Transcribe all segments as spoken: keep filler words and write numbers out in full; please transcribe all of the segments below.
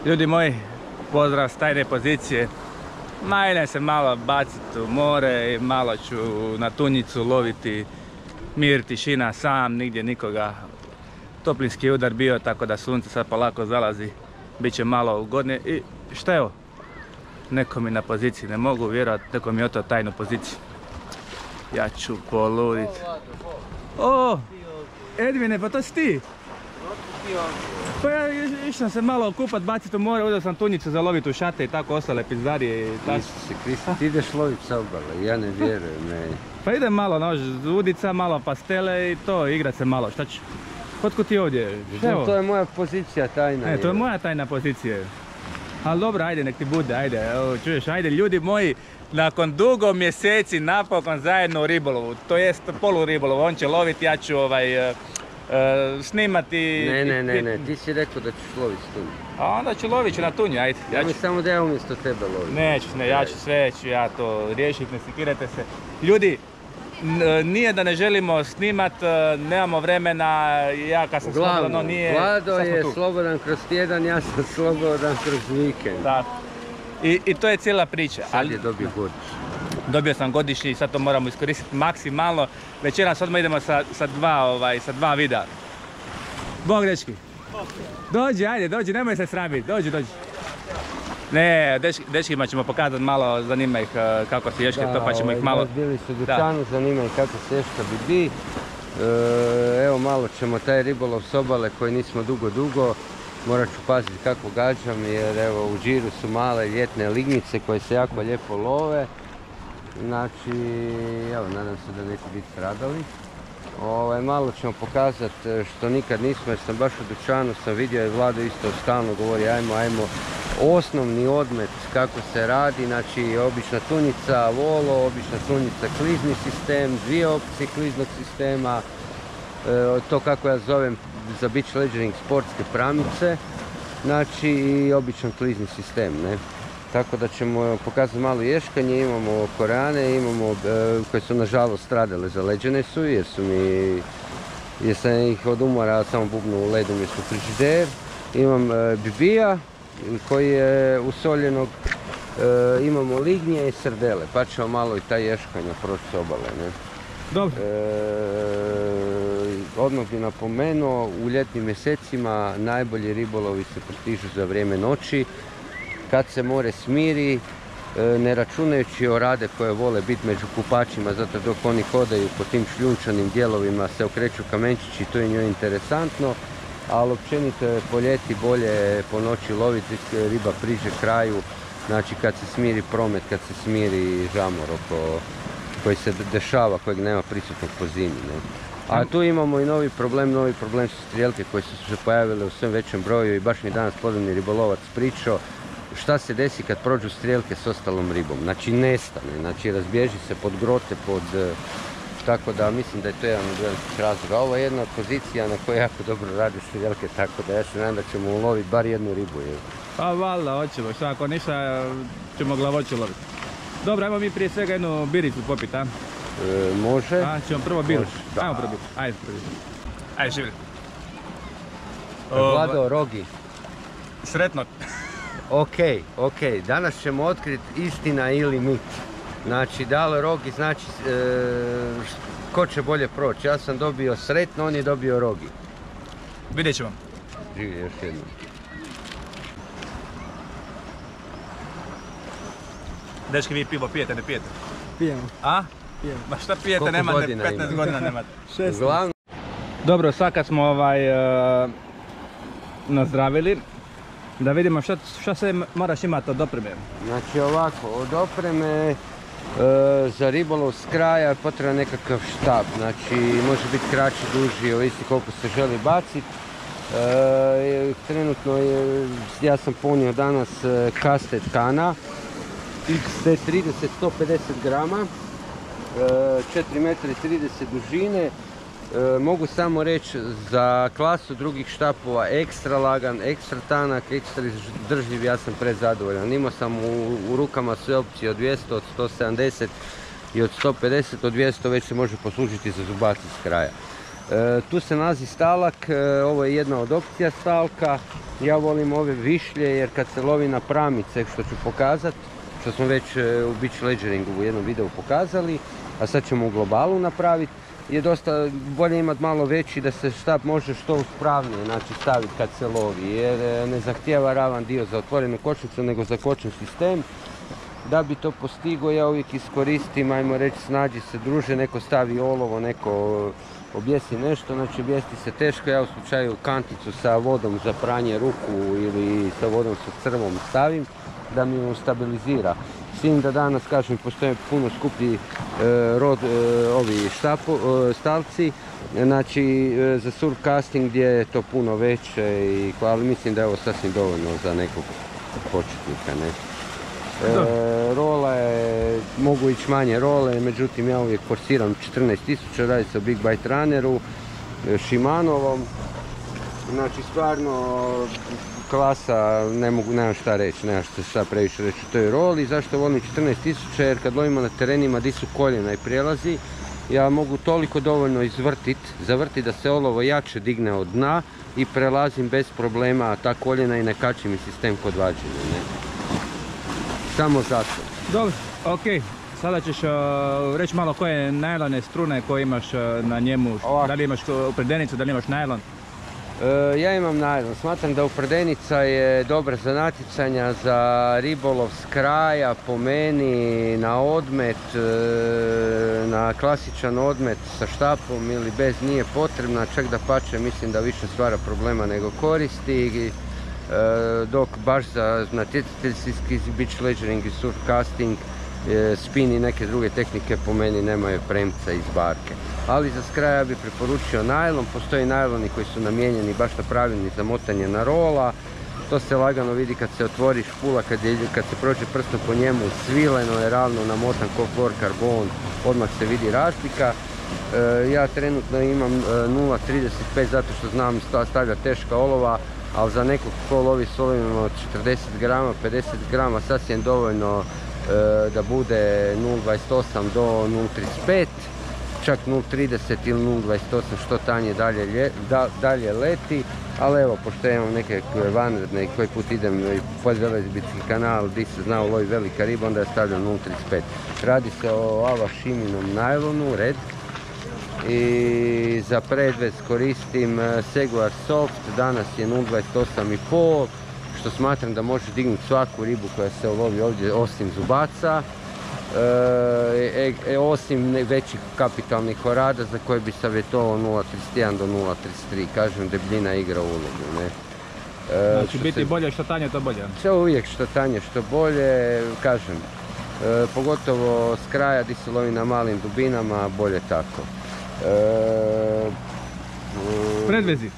Ljudi moji, pozdrav s tajne pozicije. Ma idem se malo baciti u more i malo ću na tunjicu loviti. Mir, tišina, sam, nigdje nikoga. Toplinski udar bio, tako da sunce sad polako zalazi. Biće malo ugodnije i šta je ovo? Neko mi na poziciji, ne mogu vjerovati, neko mi je otao tajnu poziciju. Ja ću poludit. O, Edvine, pa to si ti? Pa ja išao se malo okupat, bacit u more, uzeo sam tunjicu za lovit u šate i tako ostale pizdarije i tako. Isuse Kriste, ti ideš lovit sa obale, ja ne vjerujem, ne. Pa idem malo nož, udica, malo pastele i to, igrat se malo, šta ću? Otko ti ovdje? To je moja pozicija tajna. Ne, to je moja tajna pozicija. Ali dobro, ajde, nek ti bude, ajde, evo, čuješ, ajde, ljudi moji, nakon dugo mjeseci napokon zajedno u ribolovu, to jest polu ribolovu, on će loviti, ja ću ovaj, uh, uh, snimati... Ne, ne, ne, ne, ti si rekao da ćeš loviti s tunju. A onda ću lovit ću na tunju, ajde. Ja, ja ću... mi samo da ja umjesto tebe lovim. Neću, ne, ja ću sve, ću ja to riješiti, ne sekirajte se. Ljudi, nije da ne želimo snimat, nemamo vremena, ja kad sam slobodan, no nije... Vlado je slobodan kroz tjedan, ja sam slobodan kroz vikend. Tako. I, I to je cijela priča. Sad je dobio godišnji. Dobio sam godišnji i sad to moramo iskoristiti maksimalno. Večeras odmah idemo sa, sa, dva, ovaj, sa dva videa. Bog, dečki. Dođi, ajde, dođi, nemoj se sramiti, dođi, dođi. Ne, dečki, dečkima ćemo pokazati malo, zanima ih kako se ješke, to pa ćemo ih malo... Da, bili su u dućanu, zanima ih kako se ješka bi bi. E, evo malo ćemo taj ribolov s obale koji nismo dugo dugo. Morat ću paziti kako gađam jer evo u džiru su male ljetne lignjice koje se jako lijepo love. Znači, evo nadam se da neće biti stradali. Ovaj, malo ćemo pokazati što nikad nismo jer sam baš u dućanu sam vidio i Vlado isto stalno govori ajmo, ajmo. Osnovni odmet kako se radi, znači obična tunjica volo, obična tunjica klizni sistem, dvije opcije kliznog sistema, e, to kako ja zovem za beach ledgering sportske pramice, znači i običan klizni sistem, ne. Tako da ćemo pokazati malo ješkanje, imamo korane, imamo e, koje su nažalost stradale, zaleđene su jer su mi, jer sam ih od umora samo bubnu u ledu umjesto frižider, imam e, bibija koji je usoljenog, e, imamo lignje i srdele, pa ćemo malo i ta ješkanja proći s obale, ne. Dobro. E, odmah bi napomenuo, u ljetnim mjesecima najbolji ribolovi se postižu za vrijeme noći, kad se more smiri, e, ne računajući orade koje vole biti među kupačima, zato dok oni hodaju po tim šljunčanim dijelovima se okreću kamenčići, to je njoj interesantno. Ali općenito je po ljeti bolje po noći loviti, riba priže kraju, znači kad se smiri promet, kad se smiri žamor oko, koji se dešava, kojeg nema prisutnog po zimi. Ne? A tu imamo i novi problem, novi problem su strijelke koje su se pojavile u sve većem broju i baš mi danas podobni ribolovac pričao šta se desi kad prođu strijelke s ostalom ribom. Znači nestane, znači razbježi se pod grote, pod... Tako da mislim da je to jedan od velikih razloga. Ovo je jedna od pozicija na kojoj jako dobro rade strijelke, tako da ja se nadam da ćemo uloviti bar jednu ribu. Je. Pa valjda, hoćemo, šta ako ništa ćemo glavoću loviti. Dobro, ajmo mi prije svega jednu biricu popiti, a? E, može. A, ćemo prvo biru. Ajmo prvo biru, ajde prvo biru. Ajde, živjeli. Vlado, rogi. Sretno. Ok, ok, danas ćemo otkriti istina ili mit. Znači, dalo rogi, znači, e, ko će bolje proći. Ja sam dobio sretno, on je dobio rogi. Vidjet ćemo. Živi još jednom. Dečki, vi pivo pijete, ne pijete? Pijemo. A? Pijemo. Ma šta pijete, Koliko nemate, godina petnaest ima? godina nemate. šest. Uglavnom... Dobro, sad kad smo ovaj, uh, nazdravili, da vidimo šta, šta sve moraš imati od opreme. Znači ovako, od opreme e, za ribolov s kraja je potreban nekakav štab. Znači može biti kraći, duži, ovisi koliko se želi baciti. E, trenutno je, ja sam ponio danas Casted Kana X T trideset sto pedeset grama, e, četiri metra i trideset dužine. E, mogu samo reći za klasu drugih štapova ekstra lagan, ekstra tanak, ekstra izdržljiv, ja sam prezadovoljan. Imao sam u, u rukama sve opcije od dvjesto, od sto sedamdeset i od sto pedeset, od dvjesto već se može poslužiti za zubac iz kraja. E, tu se nalazi stalak, e, ovo je jedna od opcija stalka. Ja volim ove višlje jer kad se lovi na pramice, što ću pokazat, što smo već e, u beach ledgeringu u jednom videu pokazali, a sad ćemo u globalu napraviti, je dosta bolje imati malo veći da se štap može što uspravnije, znači staviti kad se lovi, jer e, ne zahtijeva ravan dio za otvorenu kočnicu nego za kočni sistem. Da bi to postigao ja uvijek iskoristim, ajmo reći snađi se druže, neko stavi olovo, neko objesi nešto, znači objesti se teško, ja u slučaju kanticu sa vodom za pranje ruku ili sa vodom sa crvom stavim da mi ju stabilizira. S tim da danas, kažem, postoje puno skuplji e, rod, e, ovi štapo, e, stavci, znači e, za surf casting gdje je to puno veće, i, ali mislim da je ovo sasvim dovoljno za nekog početnika, ne. E, role, mogu ići manje role, međutim ja uvijek forsiram četrnaest tisuća, radi se o Big Bite Runneru, e, Shimanovom, znači stvarno klasa, ne mogu, nemam šta reći, nemam šta, šta previše reći u toj roli. Zašto volim četrnaest tisuća? Jer kad lovimo na terenima gdje su koljena i prijelazi, ja mogu toliko dovoljno izvrtit, zavrti da se olovo jače digne od dna i prelazim bez problema ta koljena i ne kači mi sistem kod vađenja, ne. Samo zato. Dobro, ok. Sada ćeš uh, reći malo koje najlone strune koje imaš uh, na njemu. Ovako. Da li imaš upredenicu, da li imaš najlon? E, ja imam najlon. Smatram da upredenica je dobra za natjecanja, za ribolov s kraja, po meni, na odmet, e, na klasičan odmet sa štapom ili bez nije potrebna, čak da pače mislim da više stvara problema nego koristi. E, dok baš za natjecateljski beach ledgering i surf casting, e, spin i neke druge tehnike po meni nemaju premca iz barke. Ali za skraja bi preporučio najlon, postoji najloni koji su namijenjeni baš napravljeni za motanje na rola. To se lagano vidi kad se otvori špula, kad, je, kad se prođe prstom po njemu, svileno je ravno namotan ko fluorokarbon, odmah se vidi razlika. E, ja trenutno imam nula trideset pet zato što znam stavljati teška olova, ali za nekog ko lovi s olovima od četrdeset grama, pedeset grama sasvim dovoljno e, da bude nula dvadeset osam do nula trideset pet, čak nula trideset ili nula dvadeset osam što tanje dalje, lje, da, dalje leti, ali evo, pošto imam neke vanredne i koji put idem i podvelezbitski kanal gdje se zna ulovi velika riba, onda ja stavljam nula trideset pet. Radi se o Avashiminom najlonu, red. I za predvez koristim Seguar Soft, danas je nula dvadeset osam i pol, što smatram da može dignuti svaku ribu koja se ulovi ovdje osim zubaca, e, e, osim većih kapitalnih orada za koje bi savjetovao nula trideset jedan do nula trideset tri, kažem debljina igra ulogu, ne. E, znači biti se, bolje što tanje to bolje? Sve uvijek što tanje što bolje, kažem, e, pogotovo s kraja gdje se lovi na malim dubinama, bolje tako. E, predvezi.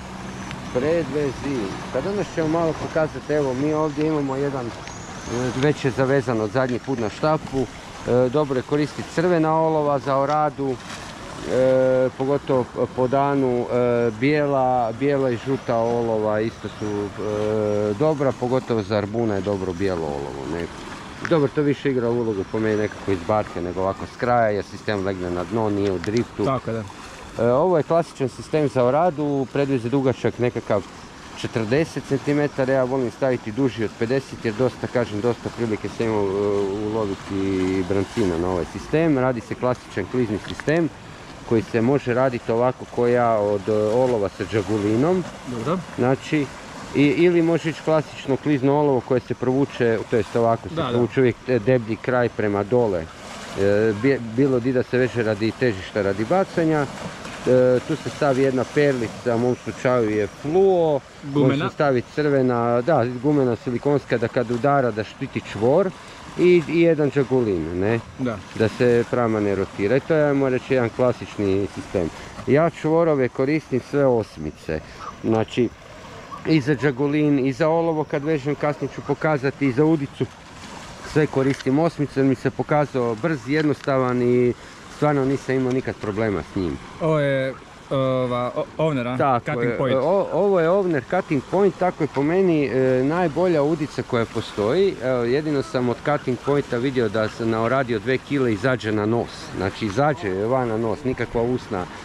Predvezi. Pa danas ćemo malo pokazati, evo mi ovdje imamo jedan, već je zavezano zadnji put na štapu, e, dobro je koristiti crvena olova za oradu, e, pogotovo po danu, e, bijela, bijela i žuta olova isto su e, dobra, pogotovo za arbuna je dobro bijelo olovo. Ne? Dobro, to više igra ulogu po meni nekako iz barke nego ovako s kraja, jer sistem legne na dno, nije u driftu. Tako da. E, ovo je klasičan sistem za oradu, predvez je dugačak nekakav četrdeset centimetara, ja volim staviti duži od pedeset jer dosta, kažem, dosta prilike se imao uloviti brancina na ovaj sistem. Radi se klasičan klizni sistem koji se može raditi ovako ko ja od olova sa džagulinom. Dobro. Znači, I, ili može ići klasično klizno olovo koje se provuče, to jest ovako se da, provuče da. uvijek deblji kraj prema dole. E, bilo di da se veže radi težišta, radi bacanja. E, tu se stavi jedna perlica, u mom slučaju je fluo. Gumena. Može se staviti crvena, da, gumena silikonska da kad udara da štiti čvor. I, i jedan džagulin, ne? Da. Da se prama ne rotira. I to je, ajmo reći, jedan klasični sistem. Ja čvorove koristim sve osmice. Znači, i za džagulin, i za olovo kad vežem, kasnije ću pokazati, i za udicu sve koristim osmice, mi se pokazao brz, jednostavan i stvarno nisam imao nikad problema s njim. Ovo je ova, ovner, a? Tako cutting je, point. O, ovo je ovner cutting point, tako je po meni e, najbolja udica koja postoji. Evo, jedino sam od cutting pointa vidio da se na oradi od dve kile izađe na nos, znači izađe van na nos, nikakva usna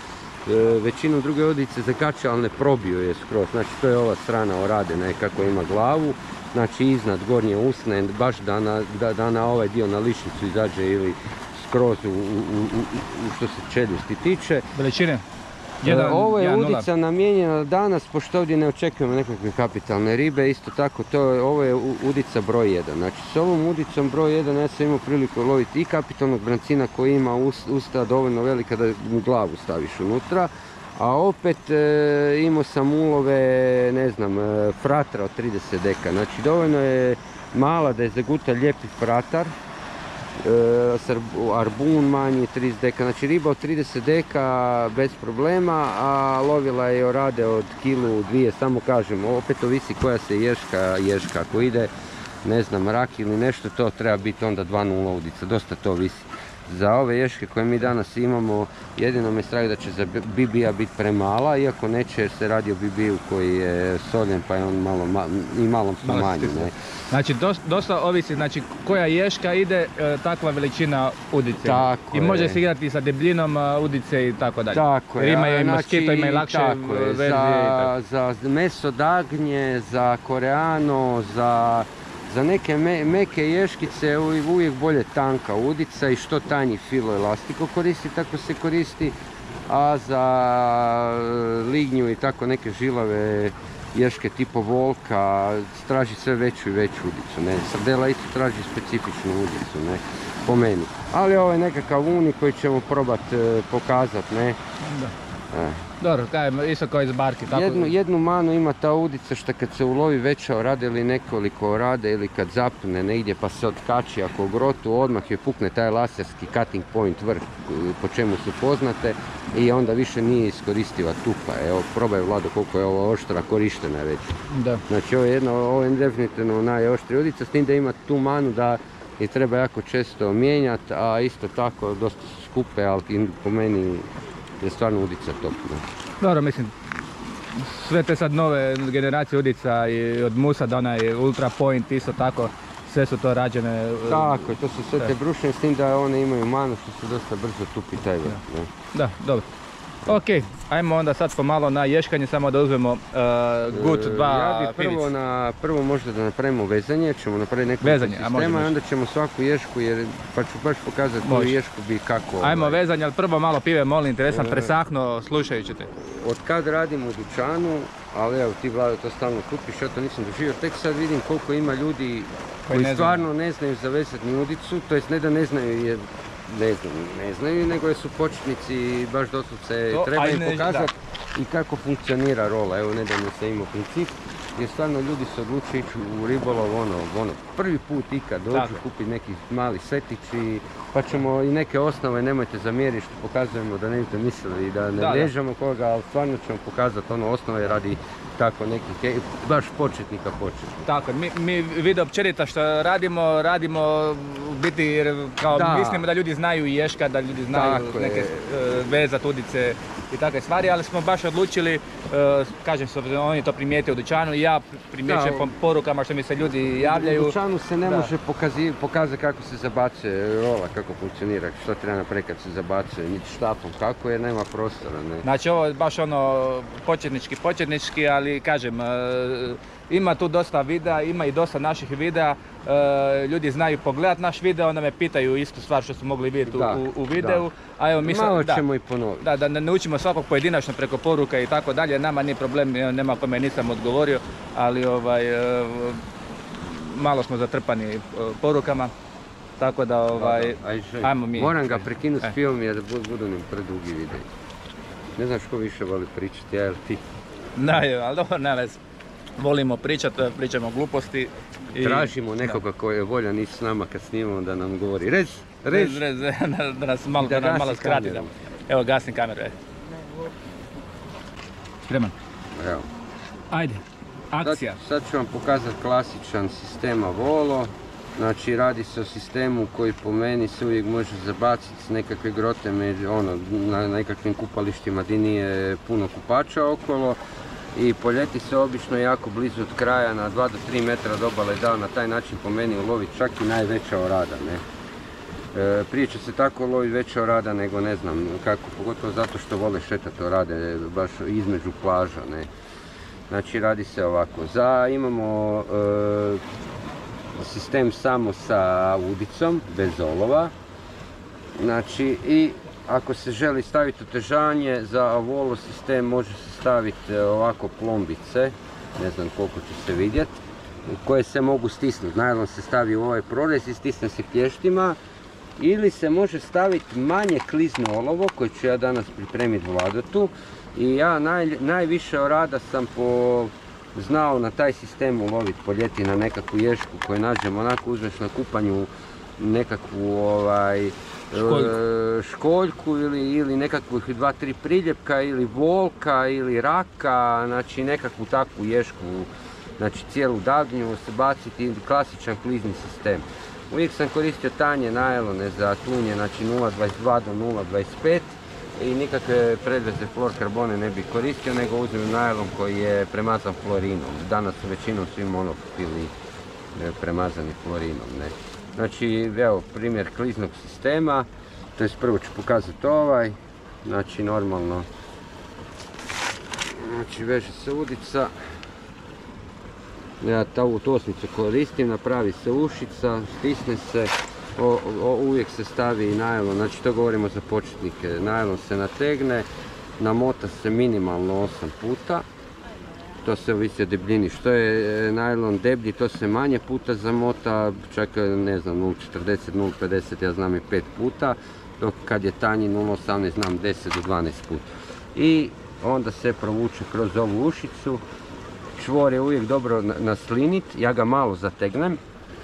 većinu druge udice zakače, ali ne probio je skroz. Znači to je ova strana orade, ne, kako ima glavu. Znači iznad gornje usne, baš da na, da, da na ovaj dio na ličnicu izađe ili skroz u, u, u, u što se čeljusti tiče. Veličine? Jedan, Ovo je jedan, udica namijenjena danas, pošto ovdje ne očekujemo nekakve kapitalne ribe, isto tako to je, ovo je udica broj jedan. Znači s ovom udicom broj jedan ja sam imao priliku loviti i kapitalnog brancina koji ima usta dovoljno velika da mu glavu staviš unutra, a opet e, imao sam ulove, ne znam, e, fratra od trideset deka. Znači dovoljno je mala da je zaguta lijepi fratar, arbun manji trideset deka, znači riba od trideset deka bez problema, a lovila je orade od kilu, dvije, samo kažem, opet ovisi koja se ješka, ješka, ako ide, ne znam, rak ili nešto, to treba biti onda dva nula udica, dosta to visi. Za ove ješke koje mi danas imamo, jedino me strah da će za B B-a biti premala, iako neće jer se radi o B B-u koji je soljen pa je on malo, ma, i malo manji. Znači dosta ovisi, znači koja ješka ide, e, takva veličina udice. Tako I može je. se igrati sa debljinom udice i tako dalje. Tako je. Jer ima i znači, moskito, ima i lakše tako je. verzije. Za, za meso dagnje, za koreano, za... Za neke me, meke ješkice uvijek bolje tanka udica i što tanji filo elastiko koristi, tako se koristi, a za lignju i tako neke žilave ješke tipo volka traži sve veću i veću udicu, ne. Sardela isto traži specifičnu udicu, ne, po meni. Ali ovo je nekakav uni koji ćemo probati pokazati, ne. Da. E. Dobro, kajem, isto kao iz barki. Tako... Jednu, jednu manu ima ta udica što kad se ulovi veća orada ili nekoliko orade ili kad zapne negdje pa se otkači ako u grotu, odmah je pukne taj laserski cutting point vrh po čemu su poznate i onda više nije iskoristiva tupa. Evo, probaj Vlado koliko je ovo oštra, korištena je već. Da. Znači ovo je jedna, ovo je definitivno najoštrija udica, s tim da ima tu manu da je treba jako često mijenjati, a isto tako dosta skupe, ali po meni je stvarno udica top. Ne? Dobro, mislim, sve te sad nove generacije udica i od Musa do onaj Ultra Point isto tako, sve su to rađene. Tako je, to su sve te brušne, s tim da one imaju manu što se dosta brzo tupi taj vrh. Da. da, dobro. Ok, ajmo onda sad pomalo na ješkanje, samo da uzmemo uh, gut dva Ja bih prvo, na, prvo možda da napravimo vezanje, ćemo napraviti nekoliko vezanje, sistema i onda ćemo svaku ješku, jer, pa ću baš pokazati koju ješku bi kako... Ajmo ovaj. vezanje, ali prvo malo pive, molim te, jer sam presahnuo slušajući te. Od kad radim u dućanu, ali evo ti Vlado to stalno kupiš, ja to nisam doživio, tek sad vidim koliko ima ljudi koji ne stvarno ne znaju zavezati ni udicu, to jest ne da ne znaju jer ne znam, ne znaju, nego su početnici i baš doslovce treba im pokazati i kako funkcionira rola. Evo nedavno sam imao princip jer stvarno ljudi se odlučuju ići u ribolov, ono, ono, prvi put ikad dođu kupiti neki mali setić i pa ćemo i neke osnove, nemojte zamjeriti što pokazujemo da ne biste mislili i da ne vrijeđamo koga, ali stvarno ćemo pokazati ono osnove radi tako nekih, baš početnika početnika. Tako, mi, mi vide općenito što radimo, radimo u biti jer kao da. Mislimo da ljudi znaju ješka, da ljudi znaju tako neke uh, vezat udice i takve stvari, ali smo baš odlučili, uh, kažem se, oni to primijete u dućanu i ja primjećujem po porukama što mi se ljudi javljaju. U dućanu se ne da. može pokazi, pokazati kako se zabacuje rola, kako funkcionira, što treba napraviti kad se zabacuje, niti štapom kako jer nema prostora. Ne. Znači ovo je baš ono početnički, početnički, ali kažem, uh, ima tu dosta videa, ima i dosta naših videa, uh, ljudi znaju pogledat naš video, onda me pitaju istu stvar što su mogli vidjeti da, u, u videu. Da. A evo, mi malo ćemo da, i ponoviti. Da, da ne naučimo svakog pojedinačno preko poruka i tako dalje, nama nije problem, nema kome nisam odgovorio, ali ovaj, uh, malo smo zatrpani uh, porukama. Tako da ovaj, Aj, ajmo mi. Moram ga prekinuti s pivom jer da budu nam predugi videi. Ne znam što više voli pričati, ja ili ti? Ne, ali dobro, ne vez. Volimo pričati, pričamo gluposti. I tražimo nekoga koji je voljan ići s nama kad snimamo da nam govori rez, rez. Rez, rez, da nas malo, da nas malo skrati. Da. Evo, gasnim kameru. Spreman? Evo. Ajde, akcija. Sad, sad ću vam pokazati klasičan sistema Volo. Znači radi se o sistemu koji po meni se uvijek može zabaciti s nekakve grote među, ono, na nekakvim kupalištima gdje nije puno kupača okolo i poljeti se obično jako blizu od kraja na dva do tri metra od obale da na taj način po meni uloviti čak i najveća orada. Ne? E, prije će se tako loviti veća orada nego ne znam kako, pogotovo zato što vole šetati orade baš između plaža, ne. Znači radi se ovako, za imamo e, sistem samo sa udicom, bez olova, znači i ako se želi staviti otežanje, za Avolo sistem može se staviti ovako plombice, ne znam koliko će se vidjeti, koje se mogu stisnuti. Najlon se stavi u ovaj prorez i stisne se klještima, ili se može staviti manje klizno olovo koje ću ja danas pripremiti Vladotu. I ja naj, najviše orada sam po, znao na taj sistem uloviti po ljeti na nekakvu ješku koju nađem, onako uzmeš na kupanju nekakvu ovaj, školjku, školjku ili, ili nekakvih dva, tri priljepka ili volka ili raka, znači nekakvu takvu ješku, znači cijelu dagnju se baciti ili klasičan klizni sistem. Uvijek sam koristio tanje najlone za tunje, znači nula dvadeset dva do nula dvadeset pet i nikakve predveze fluorkarbone ne bih koristio, nego uzmem najlon koji je premazan florinom. Danas su većinom svi monofili premazani florinom, ne. Znači, evo, primjer kliznog sistema, to je prvo ću pokazati ovaj, znači normalno, znači veže se udica, ja ovu tosnicu koristim, napravi se ušica, stisne se, o, o, uvijek se stavi i najlon, znači to govorimo za početnike, najlon se nategne, namota se minimalno osam puta. To se ovisi o debljini, što je najlon deblji, to se manje puta zamota, čak ne znam nula četrdeset, nula pedeset, ja znam i pet puta, dok kad je tanji nula osamnaest znam deset do dvanaest puta. I onda se provuče kroz ovu ušicu, čvor je uvijek dobro naslinit, ja ga malo zategnem,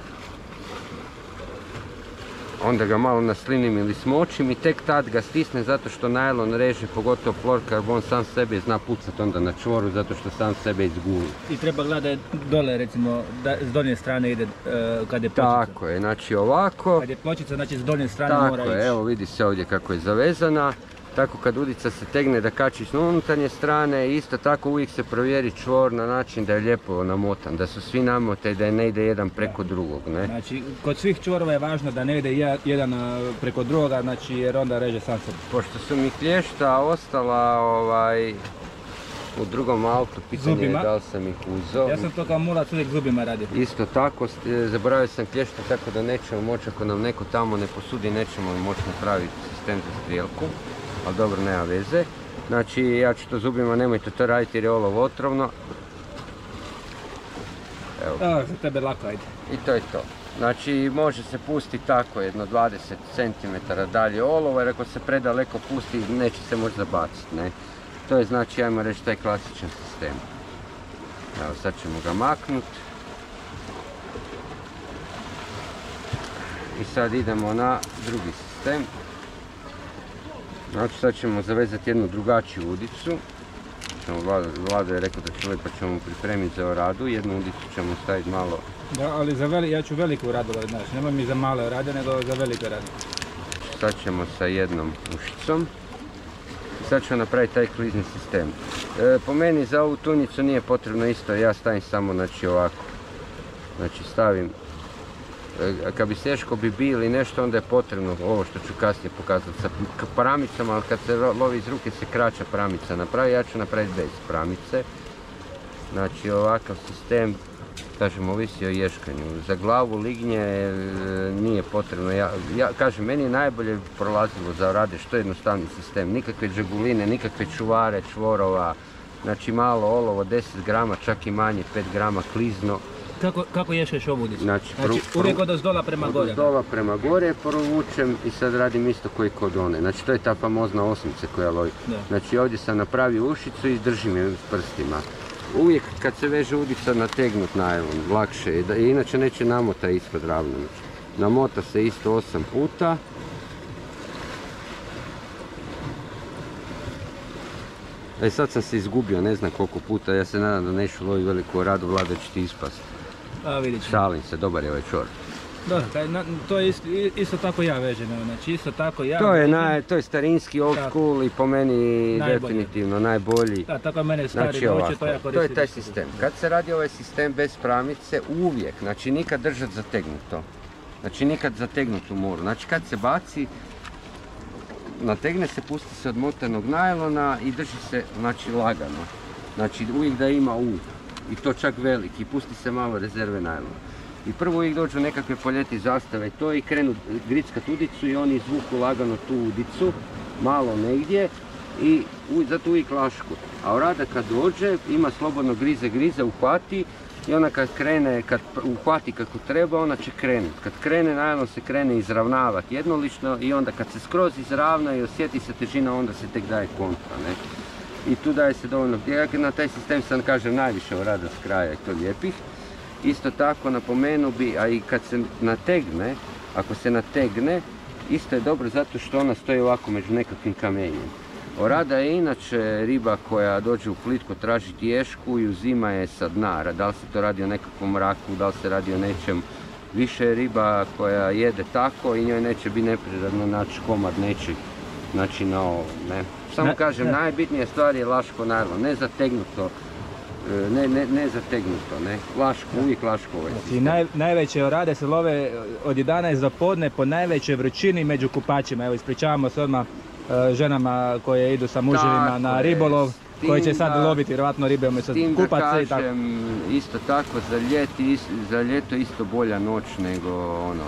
onda ga malo naslinim ili smočim i tek tad ga stisnem zato što najlon reže, pogotovo fluorkarbon sam sebe zna pucat onda na čvoru zato što sam sebe izguli. I treba gledati dole recimo, da s donje strane ide uh, kad je pločica. Tako je, znači ovako. Kad je pločica, znači s donje strane tako mora ići. Tako je, evo vidi se ovdje kako je zavezana. Tako kad udica se tegne da kačiš na unutarnje strane, isto tako uvijek se provjeri čvor na način da je lijepo namotan, da su svi namote i da ne ide jedan preko drugog, ne? Znači, kod svih čvorova je važno da ne ide jedan preko drugoga, znači jer onda reže sam sebe. Pošto su mi klješta ostala ovaj, u drugom autu, pitanje je da li sam ih uzeo. Ja sam to kao mulac uvijek zubima radio. Isto tako, zaboravio sam klješta tako da nećemo moći, ako nam neko tamo ne posudi, nećemo moći napraviti sistem za strijelku. Ali dobro, nema veze. Znači, ja ću to zubima, nemojte to raditi jer je olov otrovno. Evo. Evo, za tebe lako, ajde. I to je to. Znači, može se pustiti tako jedno dvadeset centimetara dalje olovo, jer ako se predaleko pusti, neće se moći zabaciti, ne. To je znači, ajmo reći, taj klasičan sistem. Evo, sad ćemo ga maknuti. I sad idemo na drugi sistem. Znači sad ćemo zavezati jednu drugačiju udicu. Vlado je rekao da će pa ćemo pripremiti za oradu. Jednu udicu ćemo staviti malo. Da, ali za veli, ja ću veliku oradu, znači nemoj mi za male orade, nego za velike orade. Sad ćemo sa jednom ušicom. Sad ćemo napraviti taj klizni sistem. E, po meni za ovu tunicu nije potrebno isto, ja stavim samo znači ovako. Znači stavim. Kad bi seško bi bili nešto, onda je potrebno ovo što ću kasnije pokazati sa paramicama, ali kad se lovi iz ruke se kraća paramica napravi, ja ću napraviti bez paramice. Znači ovakav sistem, kažem, ovisi o ješkanju. Za glavu lignje nije potrebno, ja, ja kažem, meni je najbolje prolazilo za orade što jednostavni sistem, nikakve džeguline, nikakve čuvare, čvorova, znači malo olovo, deset grama, čak i manje, pet grama klizno. Kako, kako ješkeš ovu udicu? Znači, znači uvijek od ozdola prema gore? Od ozdola prema gore provučem i sad radim isto koji kod one. Znači to je ta famozna osmica koja lovi. Da. Znači ovdje sam napravio ušicu i držim je s prstima. Uvijek kad se veže udica nategnut najlon, lakše je. I inače neće namota ispod ravno. Namota se isto osam puta. E sad sam se izgubio, ne znam koliko puta, ja se nadam da neću loviti veliku oradu, Vlada će ti ispast. A vidit ću. Šalim se, dobar je ovaj čvor. Da, to je isto, isto tako ja vežem, znači isto tako ja... To je, naj, to je starinski old school i po meni najbolji. Definitivno najbolji. Da, tako mene stari znači, doće, to ja koristim. To je taj sistem. Kad se radi ovaj sistem bez pramice, uvijek, znači nikad držati zategnuto. Znači nikad zategnutu moru. Znači kad se baci, nategne se, pusti se od motanog najlona i drži se, znači, lagano. Znači uvijek da ima U. I to čak veliki. Pusti se malo rezerve najlona. I prvo uvijek dođu nekakve poljeti zastave i to i krenu grickat udicu i oni izvuku lagano tu udicu, malo negdje i zato uvijek lašku. A orada kad dođe, ima slobodno grize, grize, uhvati i ona kad krene, kad uhvati kako treba, ona će krenut. Kad krene, naravno se krene izravnavati jednolično i onda kad se skroz izravna i osjeti se težina, onda se tek daje kontra, ne? I tu daje se dovoljno, na taj sistem sam kažem najviše orada s kraja i to lijepih. Isto tako napomenu bi, a i kad se nategne, ako se nategne, isto je dobro zato što ona stoji ovako među nekakvim kamenjem. Orada je inače riba koja dođe u plitko tražiti ješku i uzima je sa dna. Da li se to radi o nekakvom raku, da li se radi o nečem. Više je riba koja jede tako i njoj neće biti neprirodno naći komad nečeg, znači na ovo, ne. Samo kažem, najbitnija stvar je laško najlon, ne zategnuto. Ne, ne, ne zategnuto, ne, laško, uvijek laško ovaj sistem. Znači naj, najveće orade se love od jedanaest do podne po najvećoj vrućini među kupačima. Evo, ispričavamo se odmah uh, ženama koje idu sa muževima tako na ribolov, koji će sad da, loviti vjerovatno ribe umjesto kupaca i tako. Isto tako za, ljeti, za ljeto isto bolja noć nego ono,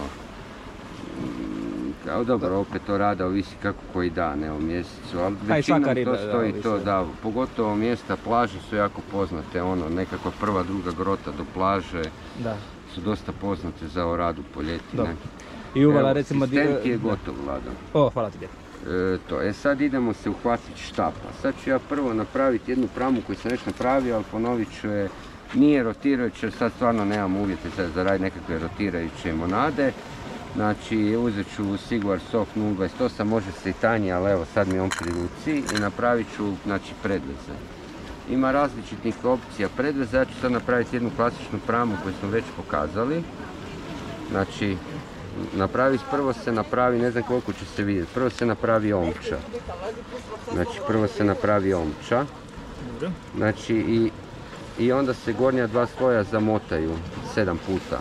kao dobro, opet to rada ovisi kako koji dan, ne u mjesecu, ali većinom to stoji to, da, pogotovo mjesta plaže su jako poznate, ono, nekakva prva, druga grota do plaže da. Su dosta poznate za oradu po ljeti, ne. I uvala, recimo... Sistem ti je gotov, Vladan. O, hvala ti. E, to, e sad idemo se uhvatiti štapa. Sad ću ja prvo napraviti jednu pramu koju sam već napravio, ali ponovit ću je, nije rotirajuće, jer sad stvarno nemam uvjete za raditi nekakve rotirajuće monade. Znači uzet ću Siguar Soft nula dvadeset osam, može se i tanji, ali evo sad mi je on pri ruci i napravit ću, znači, predveze. Ima različitih opcija predveze, ja ću sad napraviti jednu klasičnu pramu koju smo već pokazali. Znači, napravi, prvo se napravi, ne znam koliko će se vidjeti, prvo se napravi omča. Znači prvo se napravi omča. Znači i, i onda se gornja dva sloja zamotaju sedam puta.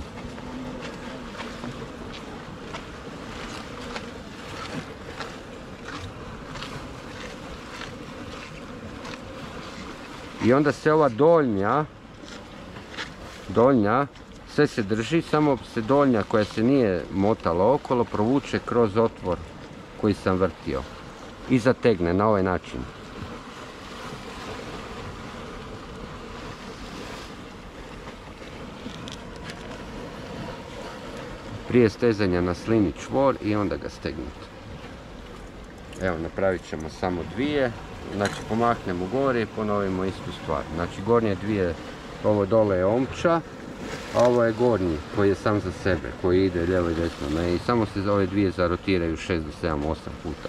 I onda se ova donja, donja, sve se drži, samo se donja koja se nije motala okolo provuče kroz otvor koji sam vrtio i zategne na ovaj način. Prije stezanja na slini čvor i onda ga stegnuti. Evo, napravit ćemo samo dvije. Znači pomaknemo gore i ponovimo istu stvar. Znači gornje dvije, ovo dole je omča, a ovo je gornji koji je sam za sebe, koji ide lijevo i desno. Ne? I samo se za ove dvije zarotiraju šest do sedam, osam puta.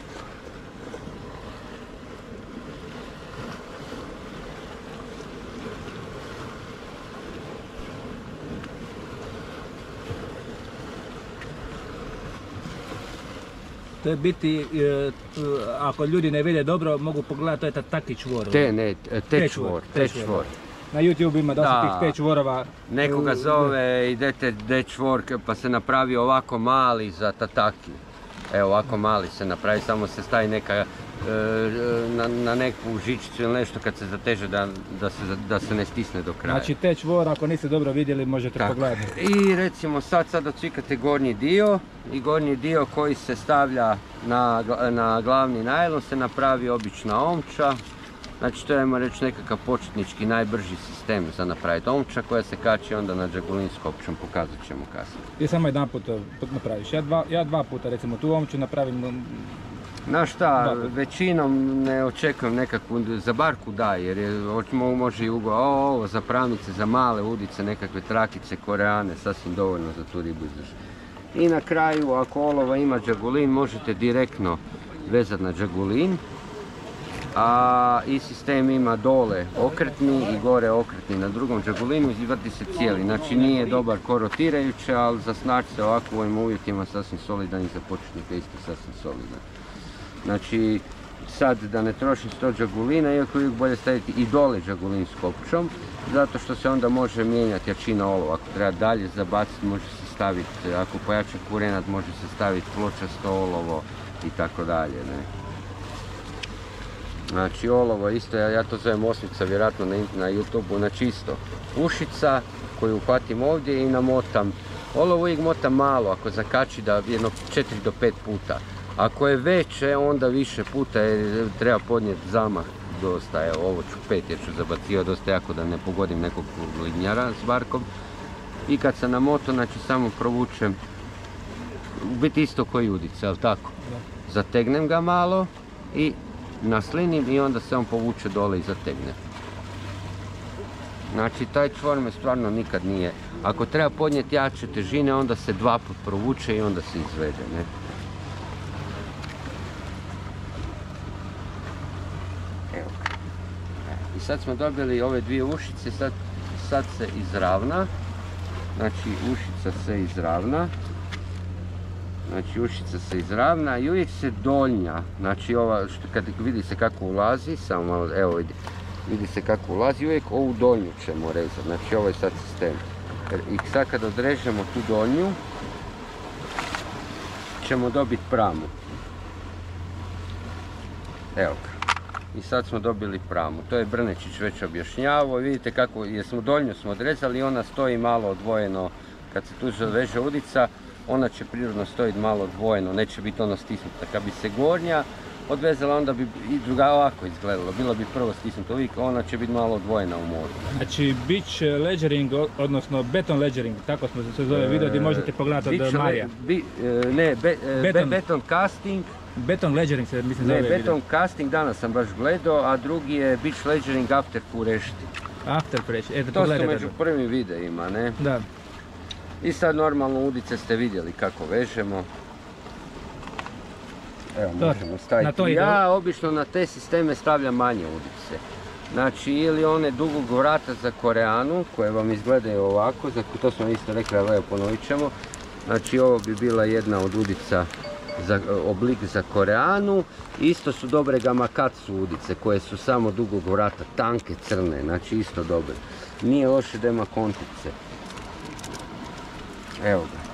To je biti, ako ljudi ne vide dobro, mogu pogledati, to je tataki čvor. Te, ne, te čvor, te čvor. Na YouTube ima dosta tih te čvorova. Nekoga zove, idete de čvor, pa se napravi ovako mali za tataki. Evo, ovako mali se napravi, samo se stavi neka, na, na neku žičicu ili nešto kad se zateže da, da, se, da se ne stisne do kraja. Znači te čvor, ako niste dobro vidjeli, možete tako pogledati. I recimo sad, sad ocvikate gornji dio i gornji dio koji se stavlja na, na glavni najlon se napravi obična omča. Znači to je, ajmo reći, nekakav početnički najbrži sistem za napraviti omča koja se kači onda na džagulin s kopčom, pokazat ćemo kasnije. Ti samo jedan put napraviš, ja dva, ja dva puta recimo tu omču napravim. Znaš šta, većinom ne očekujem nekakvu, za barku da, jer je, može i ugo, o, ovo za pramice, za male udice, nekakve trakice, koreane, sasvim dovoljno za tu ribu izdržati. I na kraju, ako olova ima džagulin, možete direktno vezati na džagulin. A i sistem ima dole okretni i gore okretni na drugom džagulinu i vrti se cijeli. Znači nije dobar ko rotirajuće, ali za snač se ovako u ovim uvjetima sasvim solidan i za početnika isto sasvim solidan. Znači sad da ne trošim sto džagulina, iako uvijek bolje staviti i dole džagulin s kopčom, zato što se onda može mijenjati jačina olova. Ako treba dalje zabaciti, može se staviti, ako pojača kurenat može se staviti pločasto olovo i tako dalje. Ne? Znači olovo isto, ja, ja to zovem osmica vjerojatno na, na YouTube-u, znači isto. Ušica koju uhvatim ovdje i namotam. Olovo uvijek motam malo, ako zakači da jedno četiri do pet puta. Ako je veće, onda više puta jer treba podnijeti zamah dosta. Evo, ovo ću pet jer ću zabacivati dosta jako da ne pogodim nekog lignjara s barkom. I kad sam namoto, znači samo provučem, u biti isto koji udice, jel tako? Da. Zategnem ga malo i naslinim i onda se on povuče dole i zategne. Znači taj čvor me stvarno nikad nije. Ako treba podnijeti jače težine, onda se dva put provuče i onda se izvede. Ne? Evo. I sad smo dobili ove dvije ušice, sad, sad se izravna. Znači ušica se izravna. Znači ušica se izravna i uvijek se donja, znači ova, što, kad vidi se kako ulazi, samo malo, evo vidi, vidi se kako ulazi, uvijek ovu donju ćemo rezati, znači ovo je sad sistem. I sad kad odrežemo tu donju, ćemo dobiti pramu. Evo ga. I sad smo dobili pramu, to je Brnečić već objašnjavao i vidite kako, jer smo donju smo odrezali i ona stoji malo odvojeno, kad se tu veže udica, ona će prirodno stojiti malo odvojeno, neće biti ono stisnuta. Kad bi se gornja odvezala, onda bi i druga ovako izgledalo, bilo bi prvo stisnuto, uvijek ona će biti malo odvojena u moru. Znači beach ledgering, odnosno beton ledgering, tako smo se zove video gdje možete pogledati od Marija. Bi, ne, be, beton. Be, beton casting. Beton ledgering se mislim zove video. Ne, beton casting danas sam baš gledao, a drugi je beach ledgering after kurešti. After kurešti, eto to su među prvim videima, ne? Da. I sad normalno udice ste vidjeli kako vežemo. Evo možemo staviti. Ja obično na te sisteme stavljam manje udice. Znači ili one dugog vrata za koreanu koje vam izgledaju ovako, za to smo isto rekli, ali evo ponovit ćemo. Znači ovo bi bila jedna od udica za oblik za koreanu. Isto su dobre gamakatsu udice koje su samo dugog vrata, tanke, crne, znači isto dobre. Nije loše da ima kontice. Evo ga.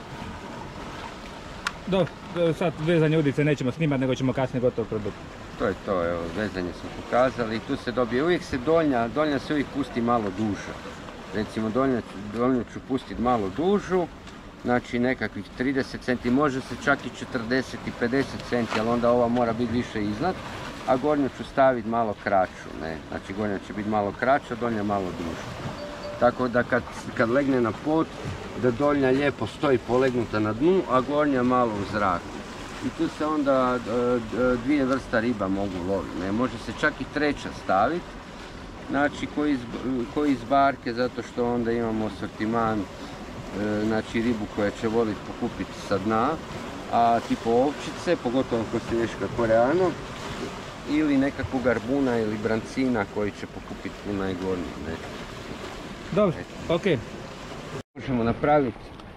Dobro, sad vezanje udice nećemo snimati, nego ćemo kasnije gotov produkt. To je to, evo, vezanje smo pokazali i tu se dobije, uvijek se donja, donja se uvijek pusti malo duža. Recimo donja, donju ću pustiti malo dužu, znači nekakvih trideset centimetara, može se čak i četrdeset i pedeset centimetara, ali onda ova mora biti više iznad, a gornju ću staviti malo kraću, ne, znači gornja će biti malo kraća, donja malo duža. Tako da kad, kad legne na pod, da donja lijepo stoji polegnuta na dnu, a gornja malo u zraku. I tu se onda dvije vrsta riba mogu loviti. Ne? Može se čak i treća staviti, znači koji iz, koji iz barke, zato što onda imamo asortiman, znači ribu koja će voliti pokupiti sa dna, a tipo ovčice, pogotovo ako se vješka koreano, ili nekakvog garbuna ili brancina koji će pokupiti tu najgornji. Ne? Dobro, ok. Možemo napraviti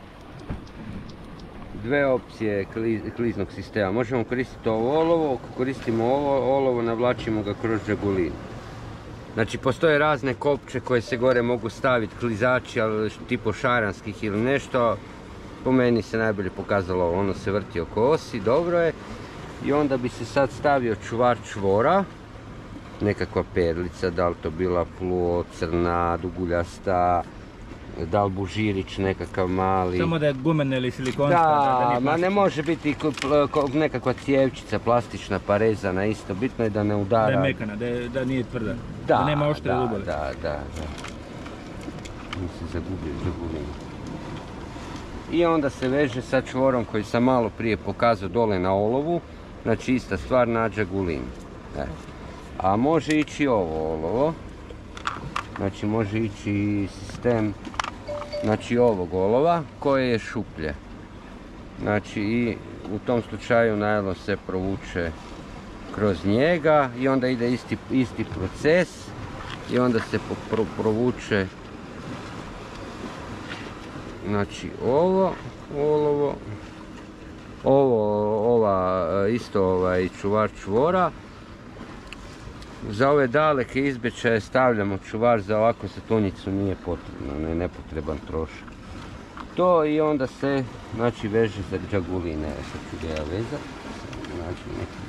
dve opcije kliz, kliznog sistema. Možemo koristiti ovo olovo, ako koristimo ovo olovo, navlačimo ga kroz žegulin. Znači, postoje razne kopče koje se gore mogu staviti, klizači, ali tipo šaranskih ili nešto. Po meni se najbolje pokazalo ovo, ono se vrti oko osi, dobro je. I onda bi se sad stavio čuvar čvora, nekakva perlica, da li to bila fluo, crna, duguljasta, da li bužirić nekakav mali. Samo da je gumena ili silikonska? Da, da ma ne može biti nekakva cijevčica plastična pa rezana isto, bitno je da ne udara. Da je mekana, da, je, da nije tvrda, da, da nema oštre zubove. Da, da, da. Mi se zagubio, zagubio. I onda se veže sa čvorom koji sam malo prije pokazao dole na olovu, znači ista stvar na đagulin. E. A može ići ovo olovo, znači može ići sistem, znači ovog olova koje je šuplje. Znači i u tom slučaju najlon se provuče kroz njega i onda ide isti, isti proces i onda se pro, provuče, znači ovo olovo, ovo, ova, isto ovaj čuvar čvora. Za ove daleke izbečaje stavljamo čuvar, za ovakvu satunicu nije potrebno, ne nepotreban trošak. to i onda se, znači, veže za džaguline. Evo sad ću ga ja vezati. Znači, neki.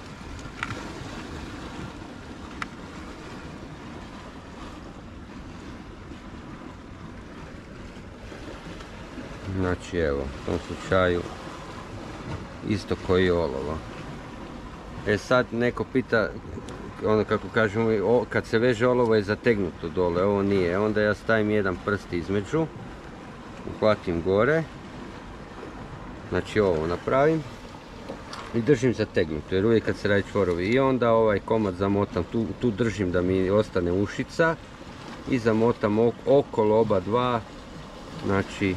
Znači, evo, u tom slučaju isto koji olovo. E sad neko pita, ono kako kažemo, kad se veže olovo je zategnuto dole, ovo nije. Onda ja stavim jedan prst između, uhvatim gore, znači ovo napravim i držim zategnuto, jer uvijek kad se radi čvorovi. I onda ovaj komad zamotam, tu, tu držim da mi ostane ušica i zamotam okolo oba dva, znači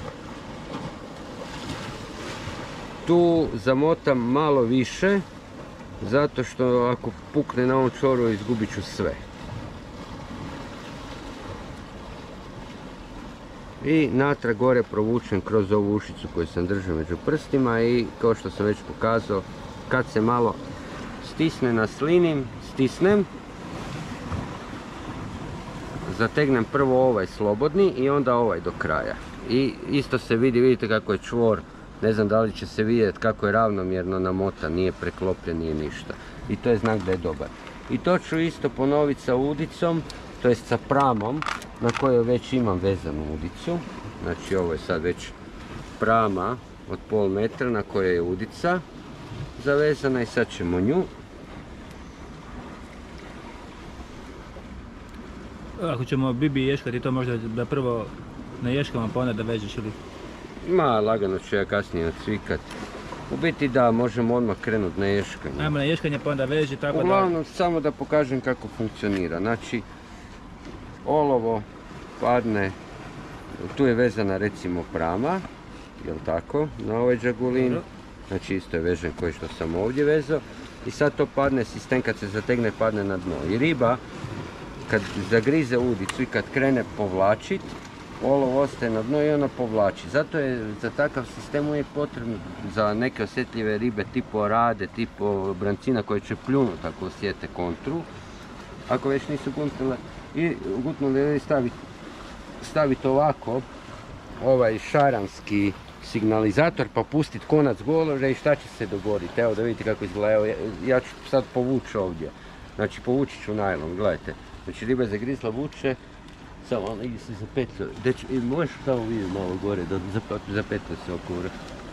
tu zamotam malo više, zato što ako pukne na ovom čvoru izgubit ću sve. I natrag gore provučem kroz ovu ušicu koju sam držao među prstima i kao što sam već pokazao, kad se malo stisne na slinim, stisnem, zategnem prvo ovaj slobodni i onda ovaj do kraja. I isto se vidi, vidite kako je čvor. Ne znam da li će se vidjeti kako je ravnomjerno namotan, nije preklopljen, nije ništa. I to je znak da je dobar. I to ću isto ponoviti sa udicom, to jest sa pramom, na kojoj već imam vezanu udicu. Znači ovo je sad već prama od pol metra na kojoj je udica zavezana i sad ćemo nju. Ako ćemo Bibi ješkati, to možda da prvo na ješkama pa onda da vežeš ili? Ma, lagano ću ja kasnije odsvikat. U biti da, možemo odmah krenuti na ješkanje. Ajmo na ješkanje pa onda veži, tako da... Uglavnom, samo da pokažem kako funkcionira. Znači, olovo padne, tu je vezana recimo prama, jel tako, na ovaj džagulin. Znači isto je vežen koji što sam ovdje vezao. I sad to padne, sistem kad se zategne padne na dno. I riba, kad zagrize udicu i kad krene povlačit, olovo ostaje na dnu i ona povlači. Zato je za takav sistem uvijek potrebno za neke osjetljive ribe tipo orade, tipo brancina koje će pljunuti ako osjete kontru. Ako već nisu gutnule, i gutnuli ili staviti stavit ovako ovaj šaranski signalizator pa pustiti konac gore i šta će se dogoditi. Evo da vidite kako izgleda. Evo, ja, ja ću sad povući ovdje. Znači povući ću najlon, gledajte. Znači riba je zagrizla, vuče. Samo ono ide se zapetlja. Deć, možeš samo vidjeti malo gore da zapetlja se oko vrha.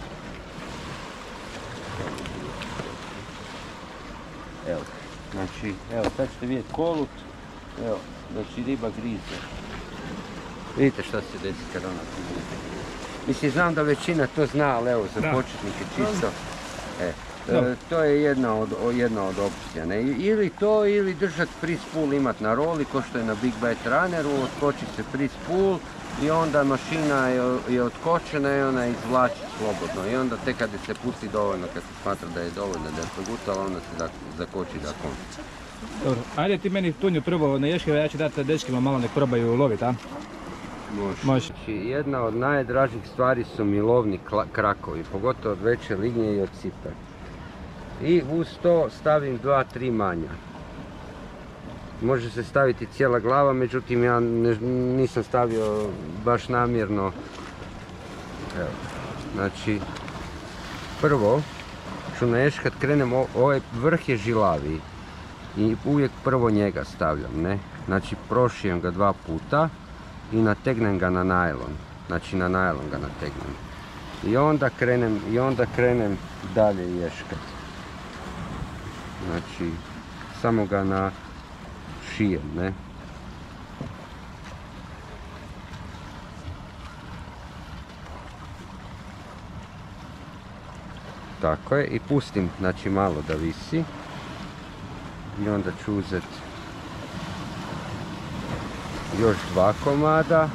Evo, znači, evo sad ćete vidjeti kolut. Evo, znači riba grize. Vidite šta se desi kad ona grize. Mislim, znam da većina to zna, ali evo, za da. Početnike čisto. E, e, to je jedna od, jedna od opcija. Ne? Ili to, ili držati free spool imat na roli, ko što je na Big Bite Runneru, otkoči se free spool i onda mašina je, je otkočena i ona izvlači slobodno. I onda tek kad se pusti dovoljno, kad se smatra da je dovoljno, da je progutala, onda se da, zakoči da konca. Dobro, ajde ti meni tunju prvo na ješkeve, ja ću dati dečkima malo nek probaju loviti, a? Može. Može. Znači, jedna od najdražih stvari su mi lovni krakovi, pogotovo od veće lignje i od cipe. I uz to stavim dva, tri manja. Može se staviti cijela glava, međutim ja ne, nisam stavio baš namjerno. Evo. Znači, prvo ću naješkat, krenem, ovaj vrh je žilaviji i uvijek prvo njega stavljam, ne? Znači prošijem ga dva puta i nategnem ga na najlon, znači na najlon ga nategnem. I onda krenem, i onda krenem dalje ješkat. Znači, samo ga na šijem, ne? Tako je, i pustim, znači malo da visi. I onda ću uzeti još dva komada.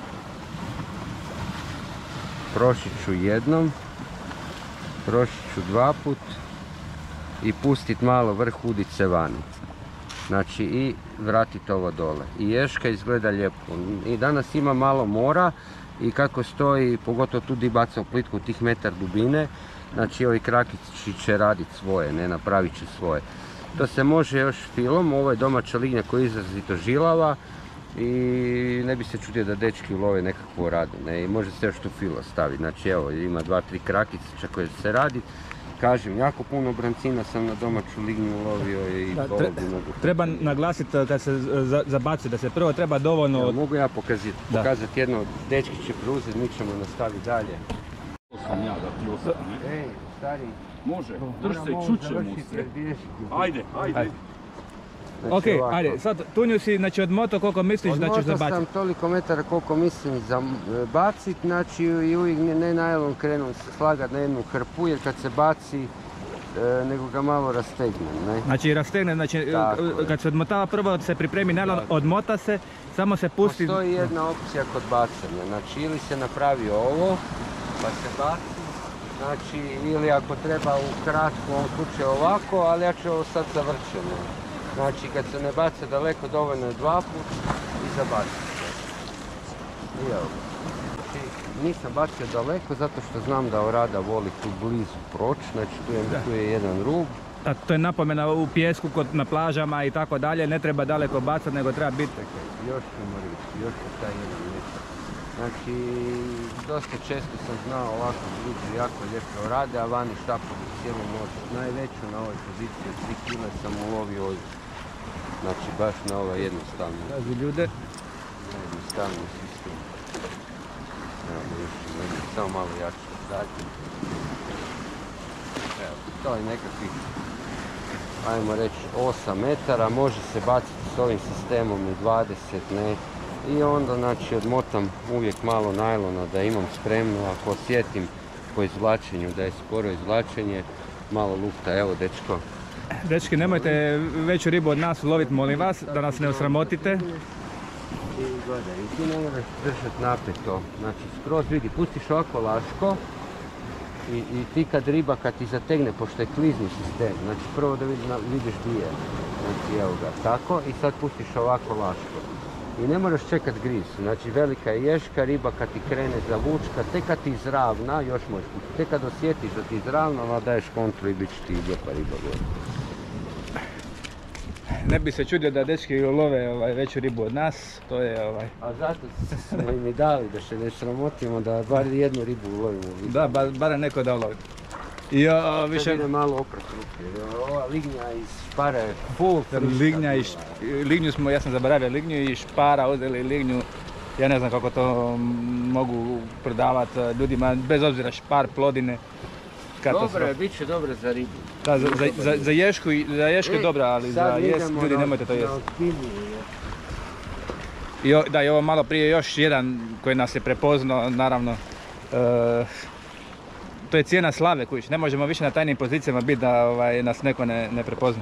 Prošit ću jednom, prošit ću dva put i pustit malo vrh udice vani. Znači i vratit ovo dole. I ješka izgleda lijepo. I danas ima malo mora i kako stoji, pogotovo tu di bacam plitku tih metar dubine, znači ovi krakići će radit svoje, ne, napravit će svoje. To se može još filom, ovo je domaća lignja koja je izrazito žilava i ne bi se čudio da dečki ulove nekakvu radu, ne, i može se još tu filo staviti, znači evo ima dva, tri krakice koje se radi. Kažem, jako puno brancina sam na domaću lignju ulovio i da, tre, treba naglasiti kad se zabaci da se prvo treba dovoljno... Evo, mogu ja pokazati, pokazati jedno, dečki će preuzeti, mi ćemo nastaviti dalje. Sam ja da ti ostane. Ej, stari. Može, drž se, čućemo se. Ajde, ajde. ajde. Znači, ok, ovako. Ajde, sad tunju si, znači odmoto koliko misliš da ćeš zabaciti? Odmoto sam toliko metara koliko mislim zabacit, znači i uvijek ne najlon krenem slagat na jednu hrpu, jer kad se baci, e, nego ga malo rastegnem, ne? Znači rastegnem, znači tako kad se odmotava prvo se pripremi najlon, odmota se, samo se pusti... Postoji jedna opcija kod bacanja, znači ili se napravi ovo, pa se baci, znači ili ako treba u kratko, u ovom slučaju ovako, ali ja ću ovo sad završeno. Znači kad se ne baca daleko, dovoljno je dva put i zabaciti se. I evo. Znači nisam bacio daleko zato što znam da orada voli tu blizu proći, znači tu je, tu je jedan rub. A to je napomena u pijesku, kod, na plažama i tako dalje, ne treba daleko bacati nego treba biti. Čekaj, još ćemo reći, još je taj jedan metar. Znači, dosta često sam znao ovako blizu jako lijepe orade, a vani štapovi cijelu noć. Najveću na ovoj poziciji od tri kila sam ulovio ovdje. Znači, baš na ovaj jednostavno. Razi ljude. Jednostavno sistem. Evo, još ćemo jedno, samo malo jače dati. Evo, to je nekakvih, ajmo reći, osam metara. Može se baciti s ovim sistemom i dvadeset, ne. I onda znači odmotam uvijek malo najlona da imam spremno, ako osjetim po izvlačenju da je sporo izvlačenje, malo lufta. Evo dečko. Dečki, nemojte veću ribu od nas uloviti, molim vas, da nas ne osramotite. I gledaj, ti ne moraš držati napeto, znači skroz vidi, pustiš ovako laško i, i ti kad riba kad ti zategne, pošto je klizni sistem, znači prvo da vidi, vidiš gdje je, znači evo ga, tako i sad pustiš ovako laško. I ne moraš čekat griz, znači velika je ješka, riba kad ti krene zavučka, tek kad ti izravna, još možeš pustiti, tek kad osjetiš da ti izravna, onda daješ kontru i bit će ti lijepa riba gore. Ne bi se čudio da dečki ulove ovaj, veću ribu od nas, to je ovaj... A zato smo im i dali da se ne sramotimo, da bar jednu ribu ulovimo. Da, bar, bar neko da ulovi. I o, više... Sad ide malo oprat ruke, ova lignja iz špara je full lignja i šp... lignju smo, ja sam zaboravio lignju i špara, uzeli lignju. Ja ne znam kako to mogu prodavati ljudima, bez obzira špar, plodine. Dobro je, bit će dobro za ribu. Da, za, za, za, za ješku, za ješku je dobra, ali za jest, ljudi nemojte to jesti. I, o, da, i ovo malo prije još jedan koji nas je prepoznao, naravno. E, to je cijena slave, kuć. Ne možemo više na tajnim pozicijama biti da ovaj, nas neko ne, ne prepozna.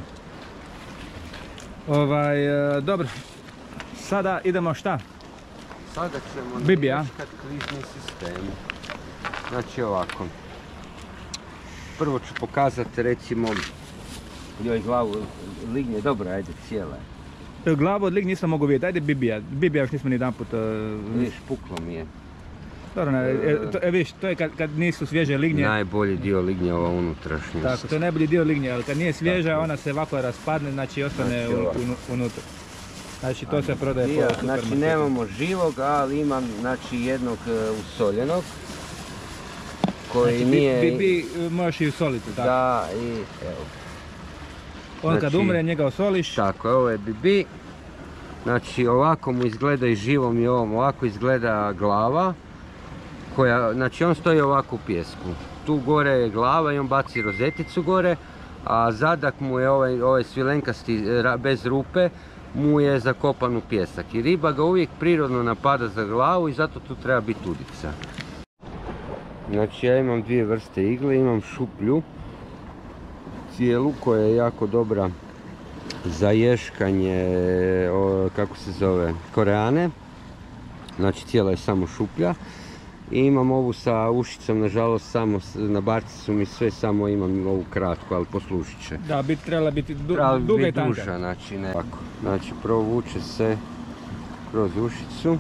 Ovaj, e, dobro, sada idemo šta? Sada ćemo Bibija. navješkat klizni sistem. Znači ovako. Prvo ću pokazati recimo joj glavu lignje, dobro, ajde, cijela je. Glavu od lignje nisam mogu vidjeti, ajde bibija. Bibija još nismo ni jedan put... Uh, vidiš, puklo mi je. Dobro, ne, e, to, e, vidiš, to je kad, kad nisu svježe lignje. Najbolji dio lignje ova unutrašnjost. Tako, to je najbolji dio lignje, ali kad nije svježa tako, ona se ovako raspadne, znači ostane znači, un, un, unutra. Znači to se prodaje po supermarketu. Znači nemamo živog, ali imam znači, jednog uh, usoljenog. Koji znači, nije... Bi, bi, bi možeš i usoliti, tako? Da, i evo. On znači, kad umre, njega osoliš. Tako, ovo je bibi. Znači ovako mu izgleda i živom i ovom, ovako izgleda glava. Koja, znači on stoji ovako u pijesku. Tu gore je glava i on baci rozeticu gore. A zadak mu je ovaj, ovaj svilenkasti bez rupe, mu je zakopan u pjesak. I riba ga uvijek prirodno napada za glavu i zato tu treba biti udica. Znači ja imam dvije vrste igle, imam šuplju cijelu koja je jako dobra za ješkanje, o, kako se zove, koreane. Znači cijela je samo šuplja. I imam ovu sa ušicom, nažalost samo na barci su mi sve, samo imam ovu kratku, ali poslušit će. Da, bit, trebala biti du, trebala duga biti i tanka. duža, znači ne. Ovako. Znači provuče se kroz ušicu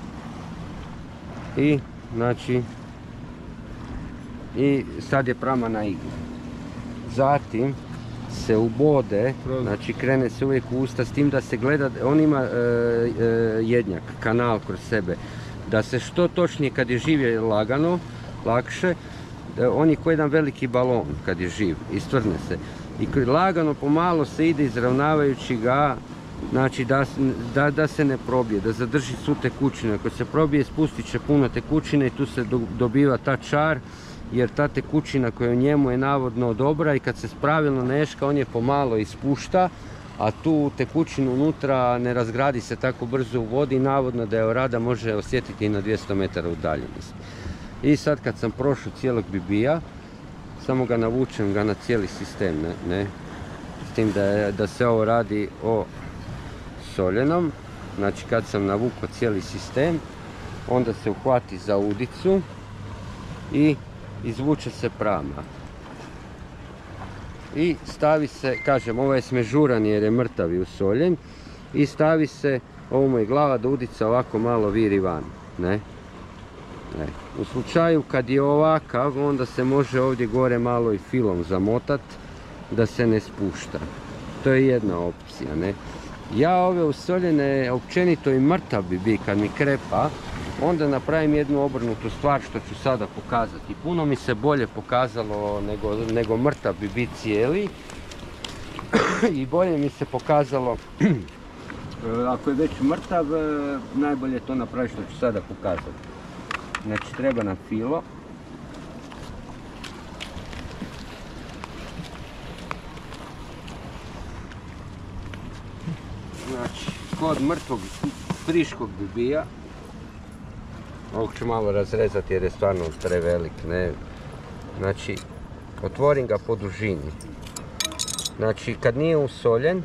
i znači i sad je prama na iglu. Zatim se ubode, znači krene se uvijek u usta, s tim da se gleda, on ima e, e, jednjak, kanal kroz sebe, da se što točnije kad je živ je lagano, lakše, on je kao jedan veliki balon kad je živ, istvrne se. I lagano, pomalo se ide izravnavajući ga, znači da, da, da se ne probije, da zadrži svu tekućinu. Ako se probije, spustit će puno tekućine i tu se do, dobiva ta čar, jer ta tekućina koja u njemu je navodno dobra i kad se pravilno neška, on je pomalo ispušta, a tu tekućinu unutra ne razgradi se tako brzo u vodi i navodno da je orada može osjetiti i na dvjesto metara udaljenosti. I sad kad sam prošao cijelog bibija, samo ga navučem ga na cijeli sistem, ne, ne? S tim da, je, da se ovo radi o soljenom, znači kad sam navukao cijeli sistem, onda se uhvati za udicu i izvuče se prama. I stavi se, kažem, ovo je smežuran jer je mrtav i usoljen, i stavi se, ovo mu je glava, da udica ovako malo viri van, ne? Ne. U slučaju kad je ovakav, onda se može ovdje gore malo i filom zamotat da se ne spušta. To je jedna opcija, ne? Ja ove usoljene, općenito i mrtav bi kad mi krepa, onda napravim jednu obrnutu stvar što ću sada pokazati. Puno mi se bolje pokazalo nego, nego mrtav bi biti cijeli. I bolje mi se pokazalo, ako je već mrtav, najbolje je to napraviti što ću sada pokazati. Znači treba nam filo. Znači, kod mrtvog friškog bibija, ovog ću malo razrezati jer je stvarno prevelik, ne? Znači, otvorim ga po dužini. Znači, kad nije usoljen,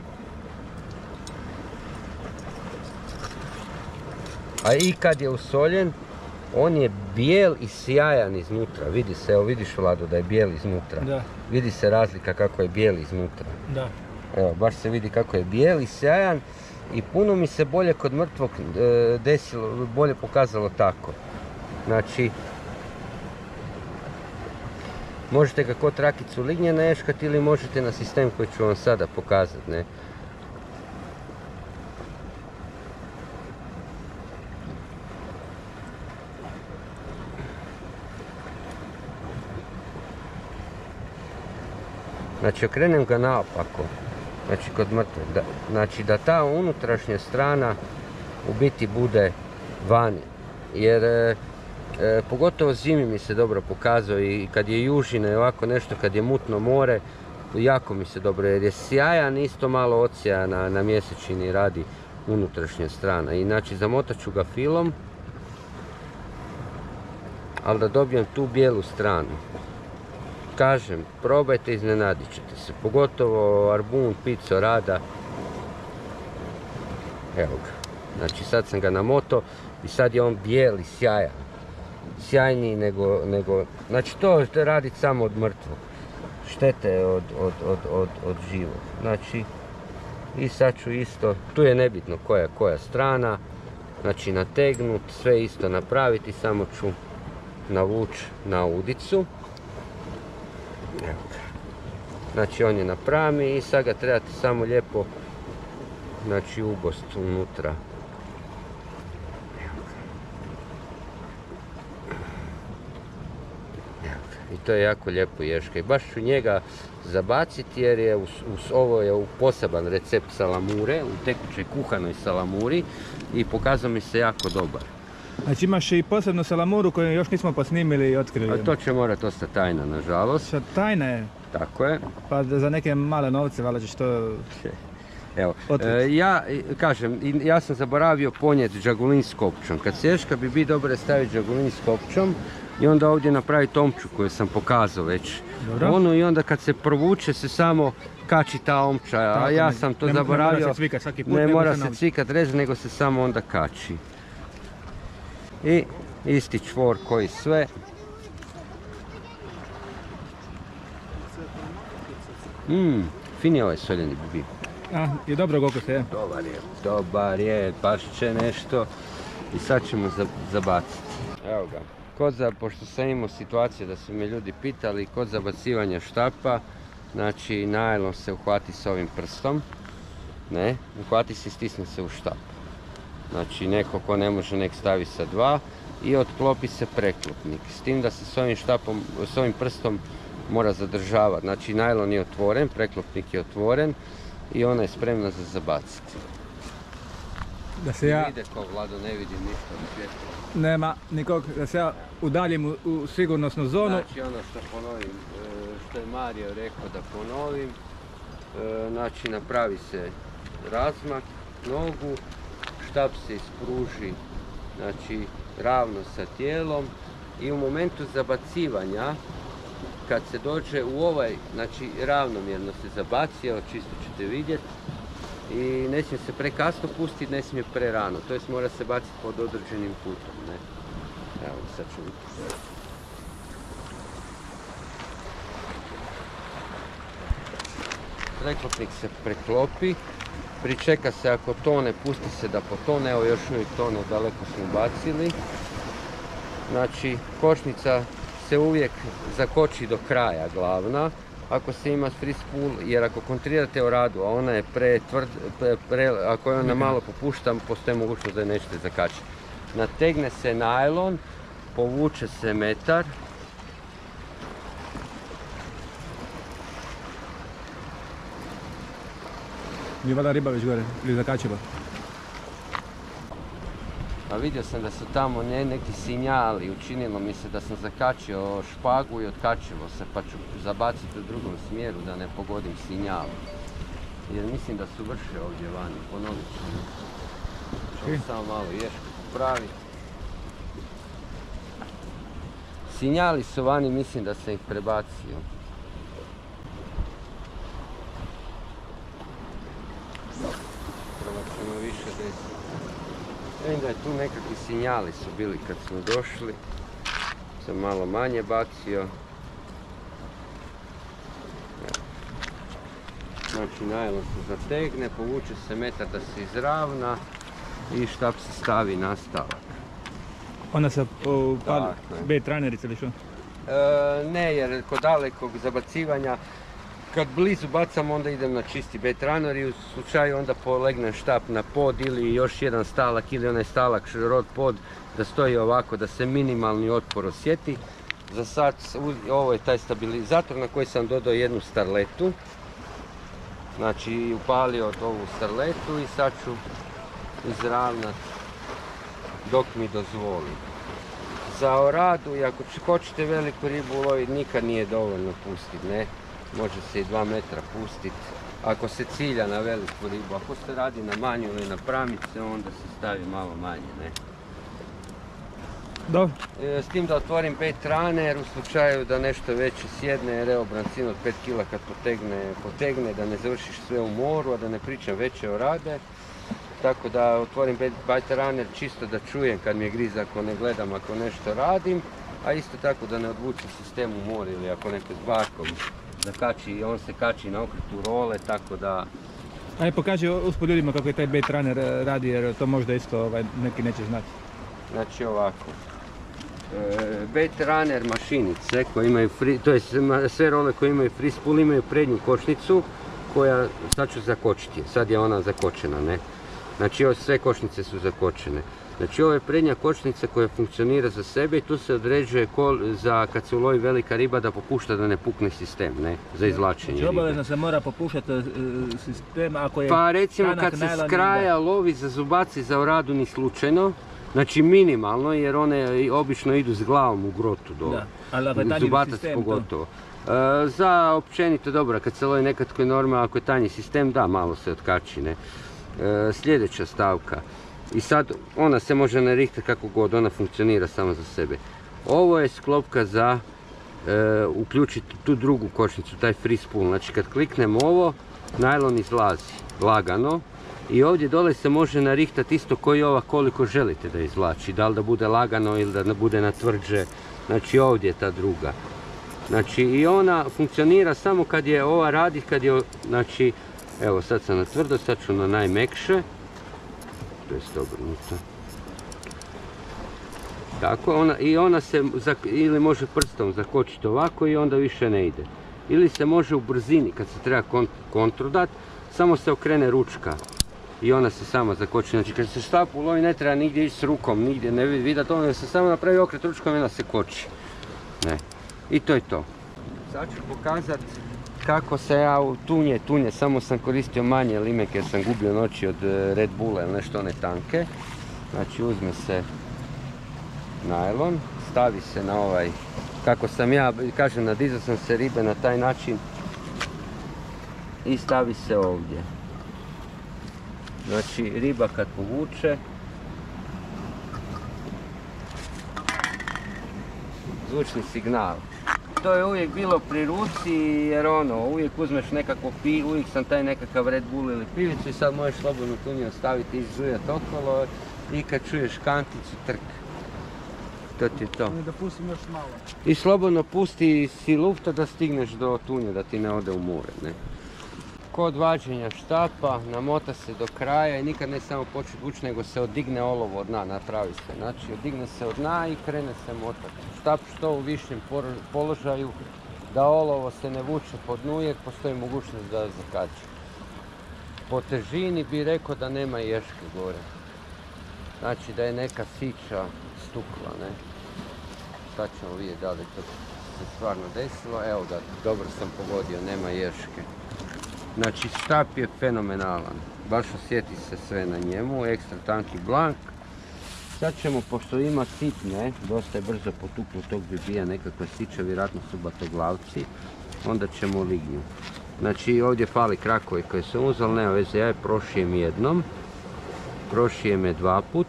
a i kad je usoljen, on je bijel i sjajan iznutra. Vidi se, evo vidiš Vlado da je bijel iznutra. Da. Vidi se razlika kako je bijel iznutra. Da. Evo, baš se vidi kako je bijel i sjajan i puno mi se bolje kod mrtvog e, desilo, bolje pokazalo tako. Znači, možete ga kod rakicu lignje naješkati ili možete na sistem koji ću vam sada pokazati, ne? Znači, okrenem ga naopako, znači kod mrtvog, da, znači da ta unutrašnja strana u biti bude vani, jer e, e, pogotovo zimi mi se dobro pokazao i kad je južina i ovako nešto, kad je mutno more, jako mi se dobro, jer je sjajan, isto malo odsjaja na, na mjesečini radi unutrašnja strana. I znači zamotat ću ga filom, ali da dobijem tu bijelu stranu. Kažem, probajte, iznenadit ćete se, pogotovo arbun, pico, rada. Evo ga, znači sad sam ga namotao i sad je on bijel i sjajan. Sjajniji nego, nego, znači to raditi samo od mrtvog, štete od, od, od, od, od živog. Znači, i sad ću isto, tu je nebitno koja koja strana, znači nategnut, sve isto napraviti, samo ću navući na udicu. Evo ga. Znači on je na prami i sad ga trebate samo lijepo, znači ubost unutra. Evo ga. Evo ga. I to je jako lijepo ješka i baš ću njega zabaciti jer je uz, uz ovo je u poseban recept salamure, u tekućoj kuhanoj salamuri i pokazao mi se jako dobar. Znači imaš i posebnu salamuru koju još nismo posnimili i otkrili. A to će morati ostati tajna, nažalost. Šta tajna je? Tako je. Pa za neke male novce, valjda ćeš to... Evo, e, ja kažem, ja sam zaboravio ponijeti džagulin s kopčom. Kad sješka bi bi dobro staviti džagulin s kopčom i onda ovdje napraviti omču koju sam pokazao već. Dobro. Onu i onda kad se provuče se samo kači ta omča, a tako, ja sam to ne, zaboravio. Ne mora se cvikat svaki put, ne mora se cvikat reći, nego se samo onda kači. I isti čvor koji sve. Mmm, fin je ovaj soljeni bibi. A, i dobro koliko se je. Dobar je, dobar je, baš će nešto. I sad ćemo zabaciti. Evo ga. Kod za, pošto sam imao situaciju da su me ljudi pitali, kod zabacivanja štapa, Znači, najlon se uhvati s ovim prstom, ne, uhvati se i stisne se u štap. Znači, neko ko ne može, nek stavi sa dva i otklopi se preklopnik. S tim da se s ovim štapom, s ovim prstom mora zadržavati. Znači, najlon je otvoren, preklopnik je otvoren i ona je spremna za zabaciti. Da se ja... Vide ko Vlado, ne vidim ništa od svjetla. Nema nikog, da se ja udaljim u, u sigurnosnu zonu. Znači, ono što ponovim, što je Mario rekao da ponovim, znači napravi se razmak nogu, štap se ispruži, znači ravno sa tijelom i u momentu zabacivanja, kad se dođe u ovaj, znači ravnomjerno se zabaci, evo čisto ćete vidjeti, i ne smije se prekasno pustiti, ne smije prerano, to jest mora se baciti pod određenim putom, ne. Evo sad ću vidjeti. Preklopnik se preklopi, pričeka se ako tone, pusti se da potone, evo još uvijek tone, daleko smo bacili. Znači, kočnica se uvijek zakoči do kraja glavna, ako se ima free spool, jer ako kontrirate oradu, a ona je pretvrd, pre, pre, ako je ona malo popušta, postoji mogućnost da je nećete zakačiti. Nategne se najlon, povuče se metar. Nije valjda riba već gore, ili zakačiva? A vidio sam da su tamo ne, neki sinjali, učinilo mi se da sam zakačio špagu i otkačilo se, pa ću zabaciti u drugom smjeru da ne pogodim sinjal. Jer mislim da su vrše ovdje vani, ponovit ću. Ću samo malo ješku popraviti. Sinjali su vani, mislim da sam ih prebacio. Prvo ćemo više desiti. Vidim da je tu nekakvi sinjali su bili kad smo došli. Sam malo manje bacio. Znači najlon se zategne, povuče se metar da se izravna i štap se stavi nastavak. Ona se upali B-tranerica ili što? E, ne, jer kod dalekog zabacivanja, kad blizu bacam onda idem na čisti B-traner i u slučaju onda polegnem štap na pod ili još jedan stalak ili onaj stalak rod pod da stoji ovako, da se minimalni otpor osjeti. Za sad ovo je taj stabilizator na koji sam dodao jednu starletu. Znači upalio ovu starletu i sad ću izravnat dok mi dozvoli. Za oradu i ako hoćete veliku ribu uloviti nikad nije dovoljno pustiti, ne? Može se i dva metra pustiti. Ako se cilja na veliku ribu, ako se radi na manju ili na pramice, onda se stavi malo manje, ne? Dobro. E, s tim da otvorim B-traner u slučaju da nešto veće sjedne, jer evo brancin od pet kila kad potegne, potegne, da ne završiš sve u moru, a da ne pričam veće orade. Tako da otvorim B-traner čisto da čujem kad mi je griza, ako ne gledam, ako nešto radim, a isto tako da ne odvučem sistem u more ili ako neko s barkom zakači, on se kači na okretu role, tako da... Ajde pokaži uspod ljudima kako je taj B-traner radi, jer to možda isto ovaj, neki neće znati. Znači ovako, e, B-traner mašinice koje imaju free, to je sve role koje imaju free spool imaju prednju kočnicu koja, sad ću zakočiti, sad je ona zakočena, ne? Znači ove sve kočnice su zakočene. Znači ovo je prednja kočnica koja funkcionira za sebe i tu se određuje kol, za kad se ulovi velika riba da popušta da ne pukne sistem, ne, za izvlačenje ribe. Znači obavezno se mora popušati sistem ako je... Pa recimo kad se s kraja lovi za zubaci za oradu ni slučajno, znači minimalno jer one obično idu s glavom u grotu do zubatac pogotovo. E, za općenito dobro, kad se lovi nekad koji je normalno, ako je tanji sistem, da, malo se otkači, ne. E, sljedeća stavka. I sad ona se može narihtati kako god, ona funkcionira samo za sebe. Ovo je sklopka za e, uključiti tu drugu kočnicu, taj free spool. Znači kad kliknem ovo, najlon izlazi lagano i ovdje dole se može narihtati isto koji ova koliko želite da izvlači. Da li da bude lagano ili da bude na tvrđe. Znači ovdje je ta druga. Znači i ona funkcionira samo kad je ova radi, kad je, znači, evo sad sam na tvrdo, sad ću na najmekše. To je obrnuto. Tako, ona, i ona se, ili može prstom zakočiti ovako i onda više ne ide. ili se može u brzini kad se treba kontru dat, samo se okrene ručka i ona se sama zakoči. Znači kad se štapu ulovi ne treba nigdje ići s rukom, nigdje ne vidat ono, da se samo napravi okret ručkom i ona se koči. Ne. I to je to. Sad ću pokazat kako se ja u tunje, tunje, samo sam koristio manje limeke jer sam gubio noći od Red Bulla ili nešto one tanke. Znači uzme se najlon, stavi se na ovaj, kako sam ja, kažem, nadizao sam se ribe na taj način i stavi se ovdje. Znači riba kad povuče, zvučni signal. To je uvijek bilo pri ruci jer ono, uvijek uzmeš nekako pivo, uvijek sam taj nekakav Red Bull ili pivicu i sad možeš slobodno tunju ostaviti i izžujat okolo i kad čuješ kanticu trk. To ti je to. I da pustim još malo. I slobodno pusti si lufta da stigneš do tunje, da ti ne ode u more. Ne? Kod vađenja štapa namota se do kraja i nikad ne samo početi vući, nego se odigne olovo od dna, napravi se. Znači odigne se od dna i krene se motati. Štap što u višem položaju, da olovo se ne vuče po dnu, jer postoji mogućnost da zakači. Po težini bi rekao da nema ješke gore. Znači da je neka sića stukla, ne. Sad ćemo vidjeti da li to se stvarno desilo. Evo ga, dobro sam pogodio, nema ješke. Znači štap je fenomenalan, baš osjeti se sve na njemu, ekstra tanki blank. Sad ćemo, pošto ima sitne, dosta je brzo potuklo tog bibija, nekakve siće, vjerojatno su batoglavci, onda ćemo lignju. Znači ovdje fali krakovi koje sam uzal, nema veze, ja je prošijem jednom, prošijem je dva put.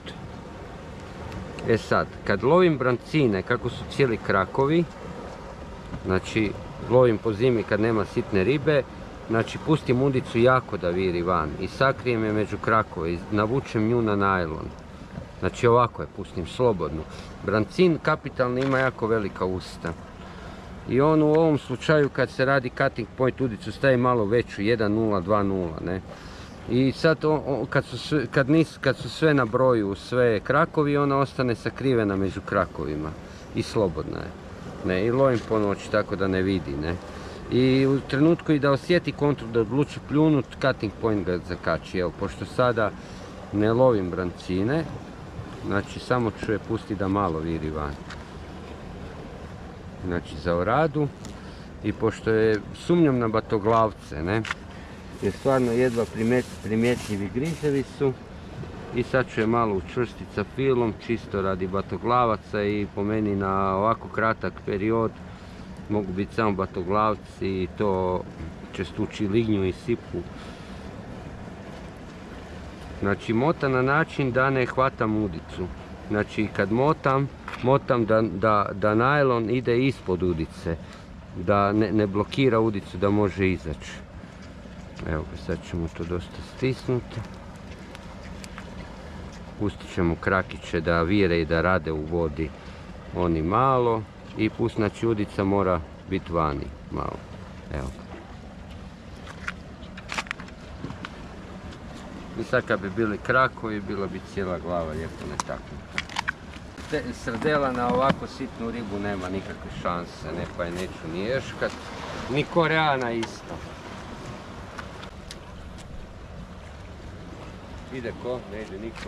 E sad, kad lovim brancine, kako su cijeli krakovi, znači lovim po zimi kad nema sitne ribe, znači pustim udicu jako da viri van i sakrijem je među krakove i navučem nju na najlon. Znači ovako je pustim slobodno. Brancin kapitalni ima jako velika usta. I on u ovom slučaju kad se radi cutting point udicu staje malo veću, jedan nula, dva nula, ne. I sad on, on, kad, su sve, kad, nis, kad su sve na broju, sve krakovi, ona ostane sakrivena među krakovima. I slobodna je. Ne, i lovim po noći tako da ne vidi, ne. I u trenutku i da osjeti kontru, da odluči pljunut, cutting point ga zakači. Evo, pošto sada ne lovim brancine, znači samo ću je pustiti da malo viri van. Znači za oradu. I pošto je sumnjam na batoglavce, ne, jer stvarno jedva primjet, primjetljivi griževi su. I sad ću je malo učvrstiti sa filom, čisto radi batoglavaca i po meni na ovako kratak period mogu biti samo batoglavci i to će stući lignju i sipu. Znači motam na način da ne hvatam udicu. Znači kad motam, motam da, da, da najlon ide ispod udice, da ne, ne blokira udicu da može izaći. Evo ga, sad ćemo to dosta stisnuti. Pustit ćemo krakiće da vire i da rade u vodi oni malo. I pust, znači udica mora biti vani malo. Evo ga. I sad kad bi bili krakovi, bila bi cijela glava lijepo netaknuta. Srdela na ovako sitnu ribu nema nikakve šanse, ne, pa je neću ni ješkat. Ni koreana isto. Ide ko? Ne ide niko.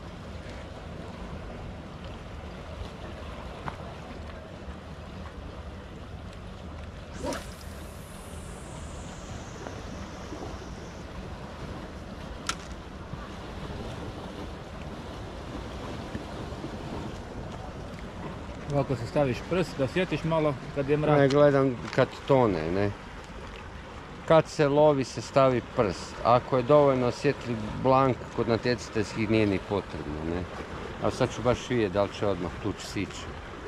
Ovako se staviš prst, da osjetiš malo kad je mrak. Ne, gledam kad tone, ne. Kad se lovi se stavi prst. Ako je dovoljno osjetljiv blank kod natjecateljskih nije ni potrebno, ne. A sad ću baš vidjeti da li će odmah tući siću.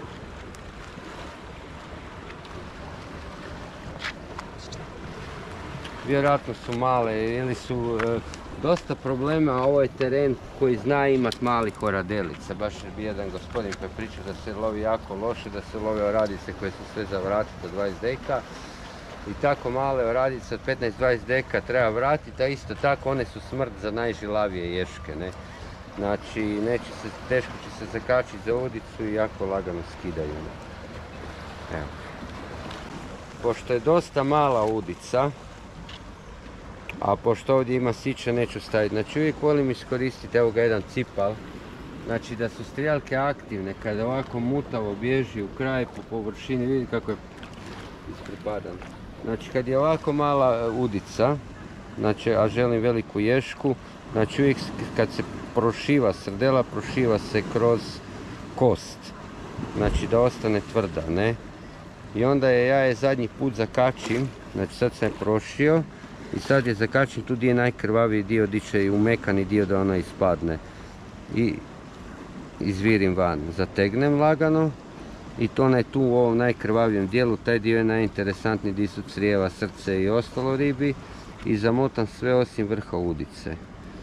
Vjerojatno su male ili su e, dosta problema, a ovo je teren koji zna imat malih oradelica. Baš bi jedan gospodin koji priča da se lovi jako loše, da se love oradice koje su sve za vratiti do dvadeset deka. I tako male oradice od petnaest do dvadeset deka treba vratiti, a isto tako one su smrt za najžilavije ješke, ne. Znači, neće se, teško će se zakačiti za udicu i jako lagano skidaju. Evo. pošto je dosta mala udica, a pošto ovdje ima sića neću staviti, znači uvijek volim iskoristiti, evo ga jedan cipal, znači da su strijelke aktivne, kada ovako mutavo bježi u kraj po površini, vidi kako je isprepadan. Znači kad je ovako mala udica, znači, a želim veliku ješku, znači uvijek kad se prošiva srdela, prošiva se kroz kost, znači da ostane tvrda, ne? I onda je ja je zadnji put zakačim, znači sad sam je prošio i sad je zakačim tu gdje je najkrvaviji dio, gdje će i umekani dio da ona ispadne. I izvirim van, zategnem lagano i to onaj tu u ovom najkrvavijem dijelu, taj dio je najinteresantniji gdje su crijeva, srce i ostalo ribi i zamotam sve osim vrha udice.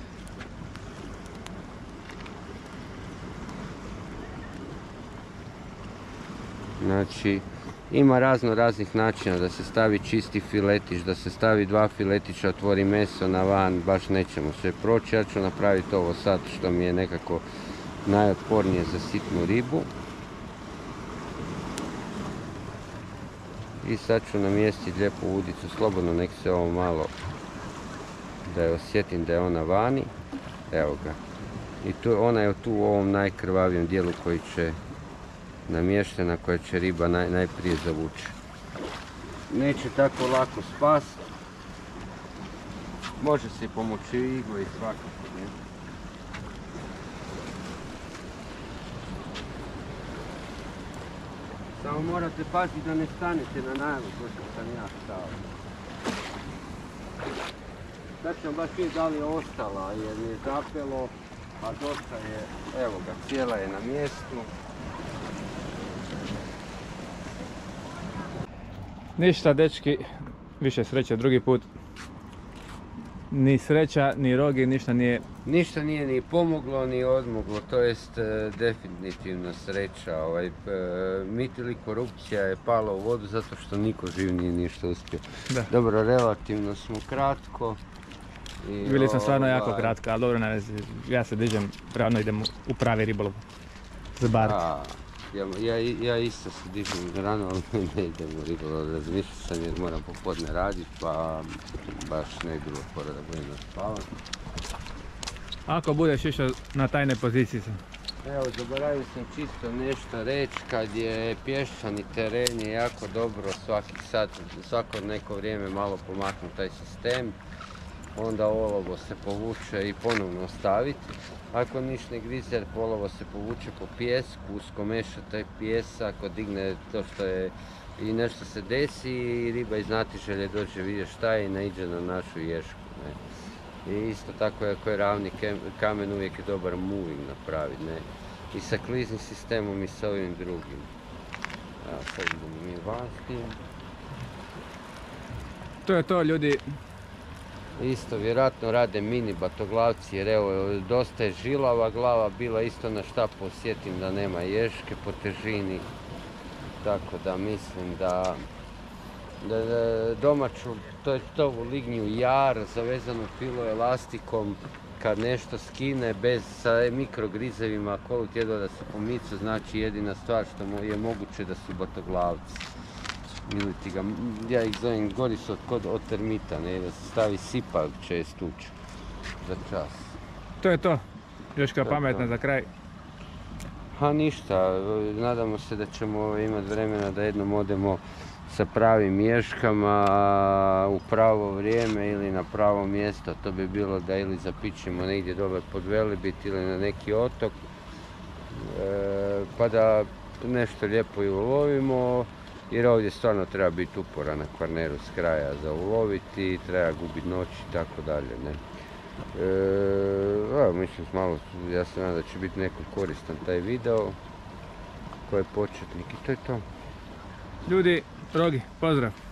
Znači, ima razno raznih načina da se stavi čisti filetić, da se stavi dva filetića, otvori meso na van, baš nećemo sve proći. Ja ću napraviti ovo sad što mi je nekako najotpornije za sitnu ribu. I sad ću namjestiti lijepu udicu, slobodno nek se ovo malo, da je osjetim da je ona vani. Evo ga. I tu, ona je tu u ovom najkrvavijem dijelu koji će namještena, koja će riba naj, najprije zavući. Neće tako lako spasti. Može se pomoći iglo i svakako, ne? Samo morate paziti da ne stanete na najavu, ko što sam ja stao. Sad ćemo baš vidjeti da li je ostala, jer je zapelo, a dosta je, evo ga, cijela je na mjestu. Ništa, dečki, više sreće drugi put. Ni sreća, ni rogi, ništa nije... Ništa nije ni pomoglo, ni odmoglo, to jest e, definitivno sreća. Ovaj, e, mit ili korupcija je pala u vodu zato što niko živ nije ništa uspio. Da. Dobro, relativno smo kratko. I, Bili smo stvarno ovaj, jako kratko, ali dobro, ne, ja se dižem, pravno idem u pravi ribolov. Zabariti. Ja, ja, ja isto se dižem rano, ali ne idem u ribolov, razmišljam sam jer moram popodne raditi, pa baš ne bi bilo fora da budem naspavan. Ako budeš išao na tajne pozicije sam. Evo, zaboravio sam čisto nešto reći, kad je pješčani teren je jako dobro svaki sat, svako neko vrijeme malo pomaknuti taj sistem. Onda olovo se povuče i ponovno ostaviti. Ako niš ne grize, olovo se povuče po pijesku, uskomeša taj pijesak, digne to što je i nešto se desi i riba iz natiželje dođe vidjeti šta je i naiđe na našu ješku. Ne. I isto tako ako je ravni kamen uvijek je dobar moving napraviti. Ne. I sa kliznim sistemom i sa ovim drugim. Evo sad idemo mi van s tim. To je to, ljudi. Isto vjerojatno rade mini batoglavci jer evo dosta je žilava glava bila, isto na šta posjetim da nema ješke po težini. Tako da mislim da, da, da domaću, to je to u lignju jar zavezanu filoelastikom, kad nešto skine bez sa mikrogrizevima koliko tjedno da se pomica, znači jedina stvar što je moguće da su batoglavci. Ili ti ga, ja ih zovem, gori su od, od termita, ne, da se stavi sipak čest ući za čas. To je to, još kao pametna za kraj. Ha ništa, nadamo se da ćemo imati vremena da jednom odemo sa pravim ješkama u pravo vrijeme ili na pravo mjesto. To bi bilo da ili zapićemo negdje dole pod Velebit ili na neki otok, e, pa da nešto lijepo i ulovimo. Jer ovdje stvarno treba biti uporan na Kvarneru s kraja za uloviti, treba gubiti noć i tako dalje. Ne? E, evo, mislim malo, ja se nadam da će biti nekom koristan taj video, koji je početnik i to je to. Ljudi, Rogi, pozdrav!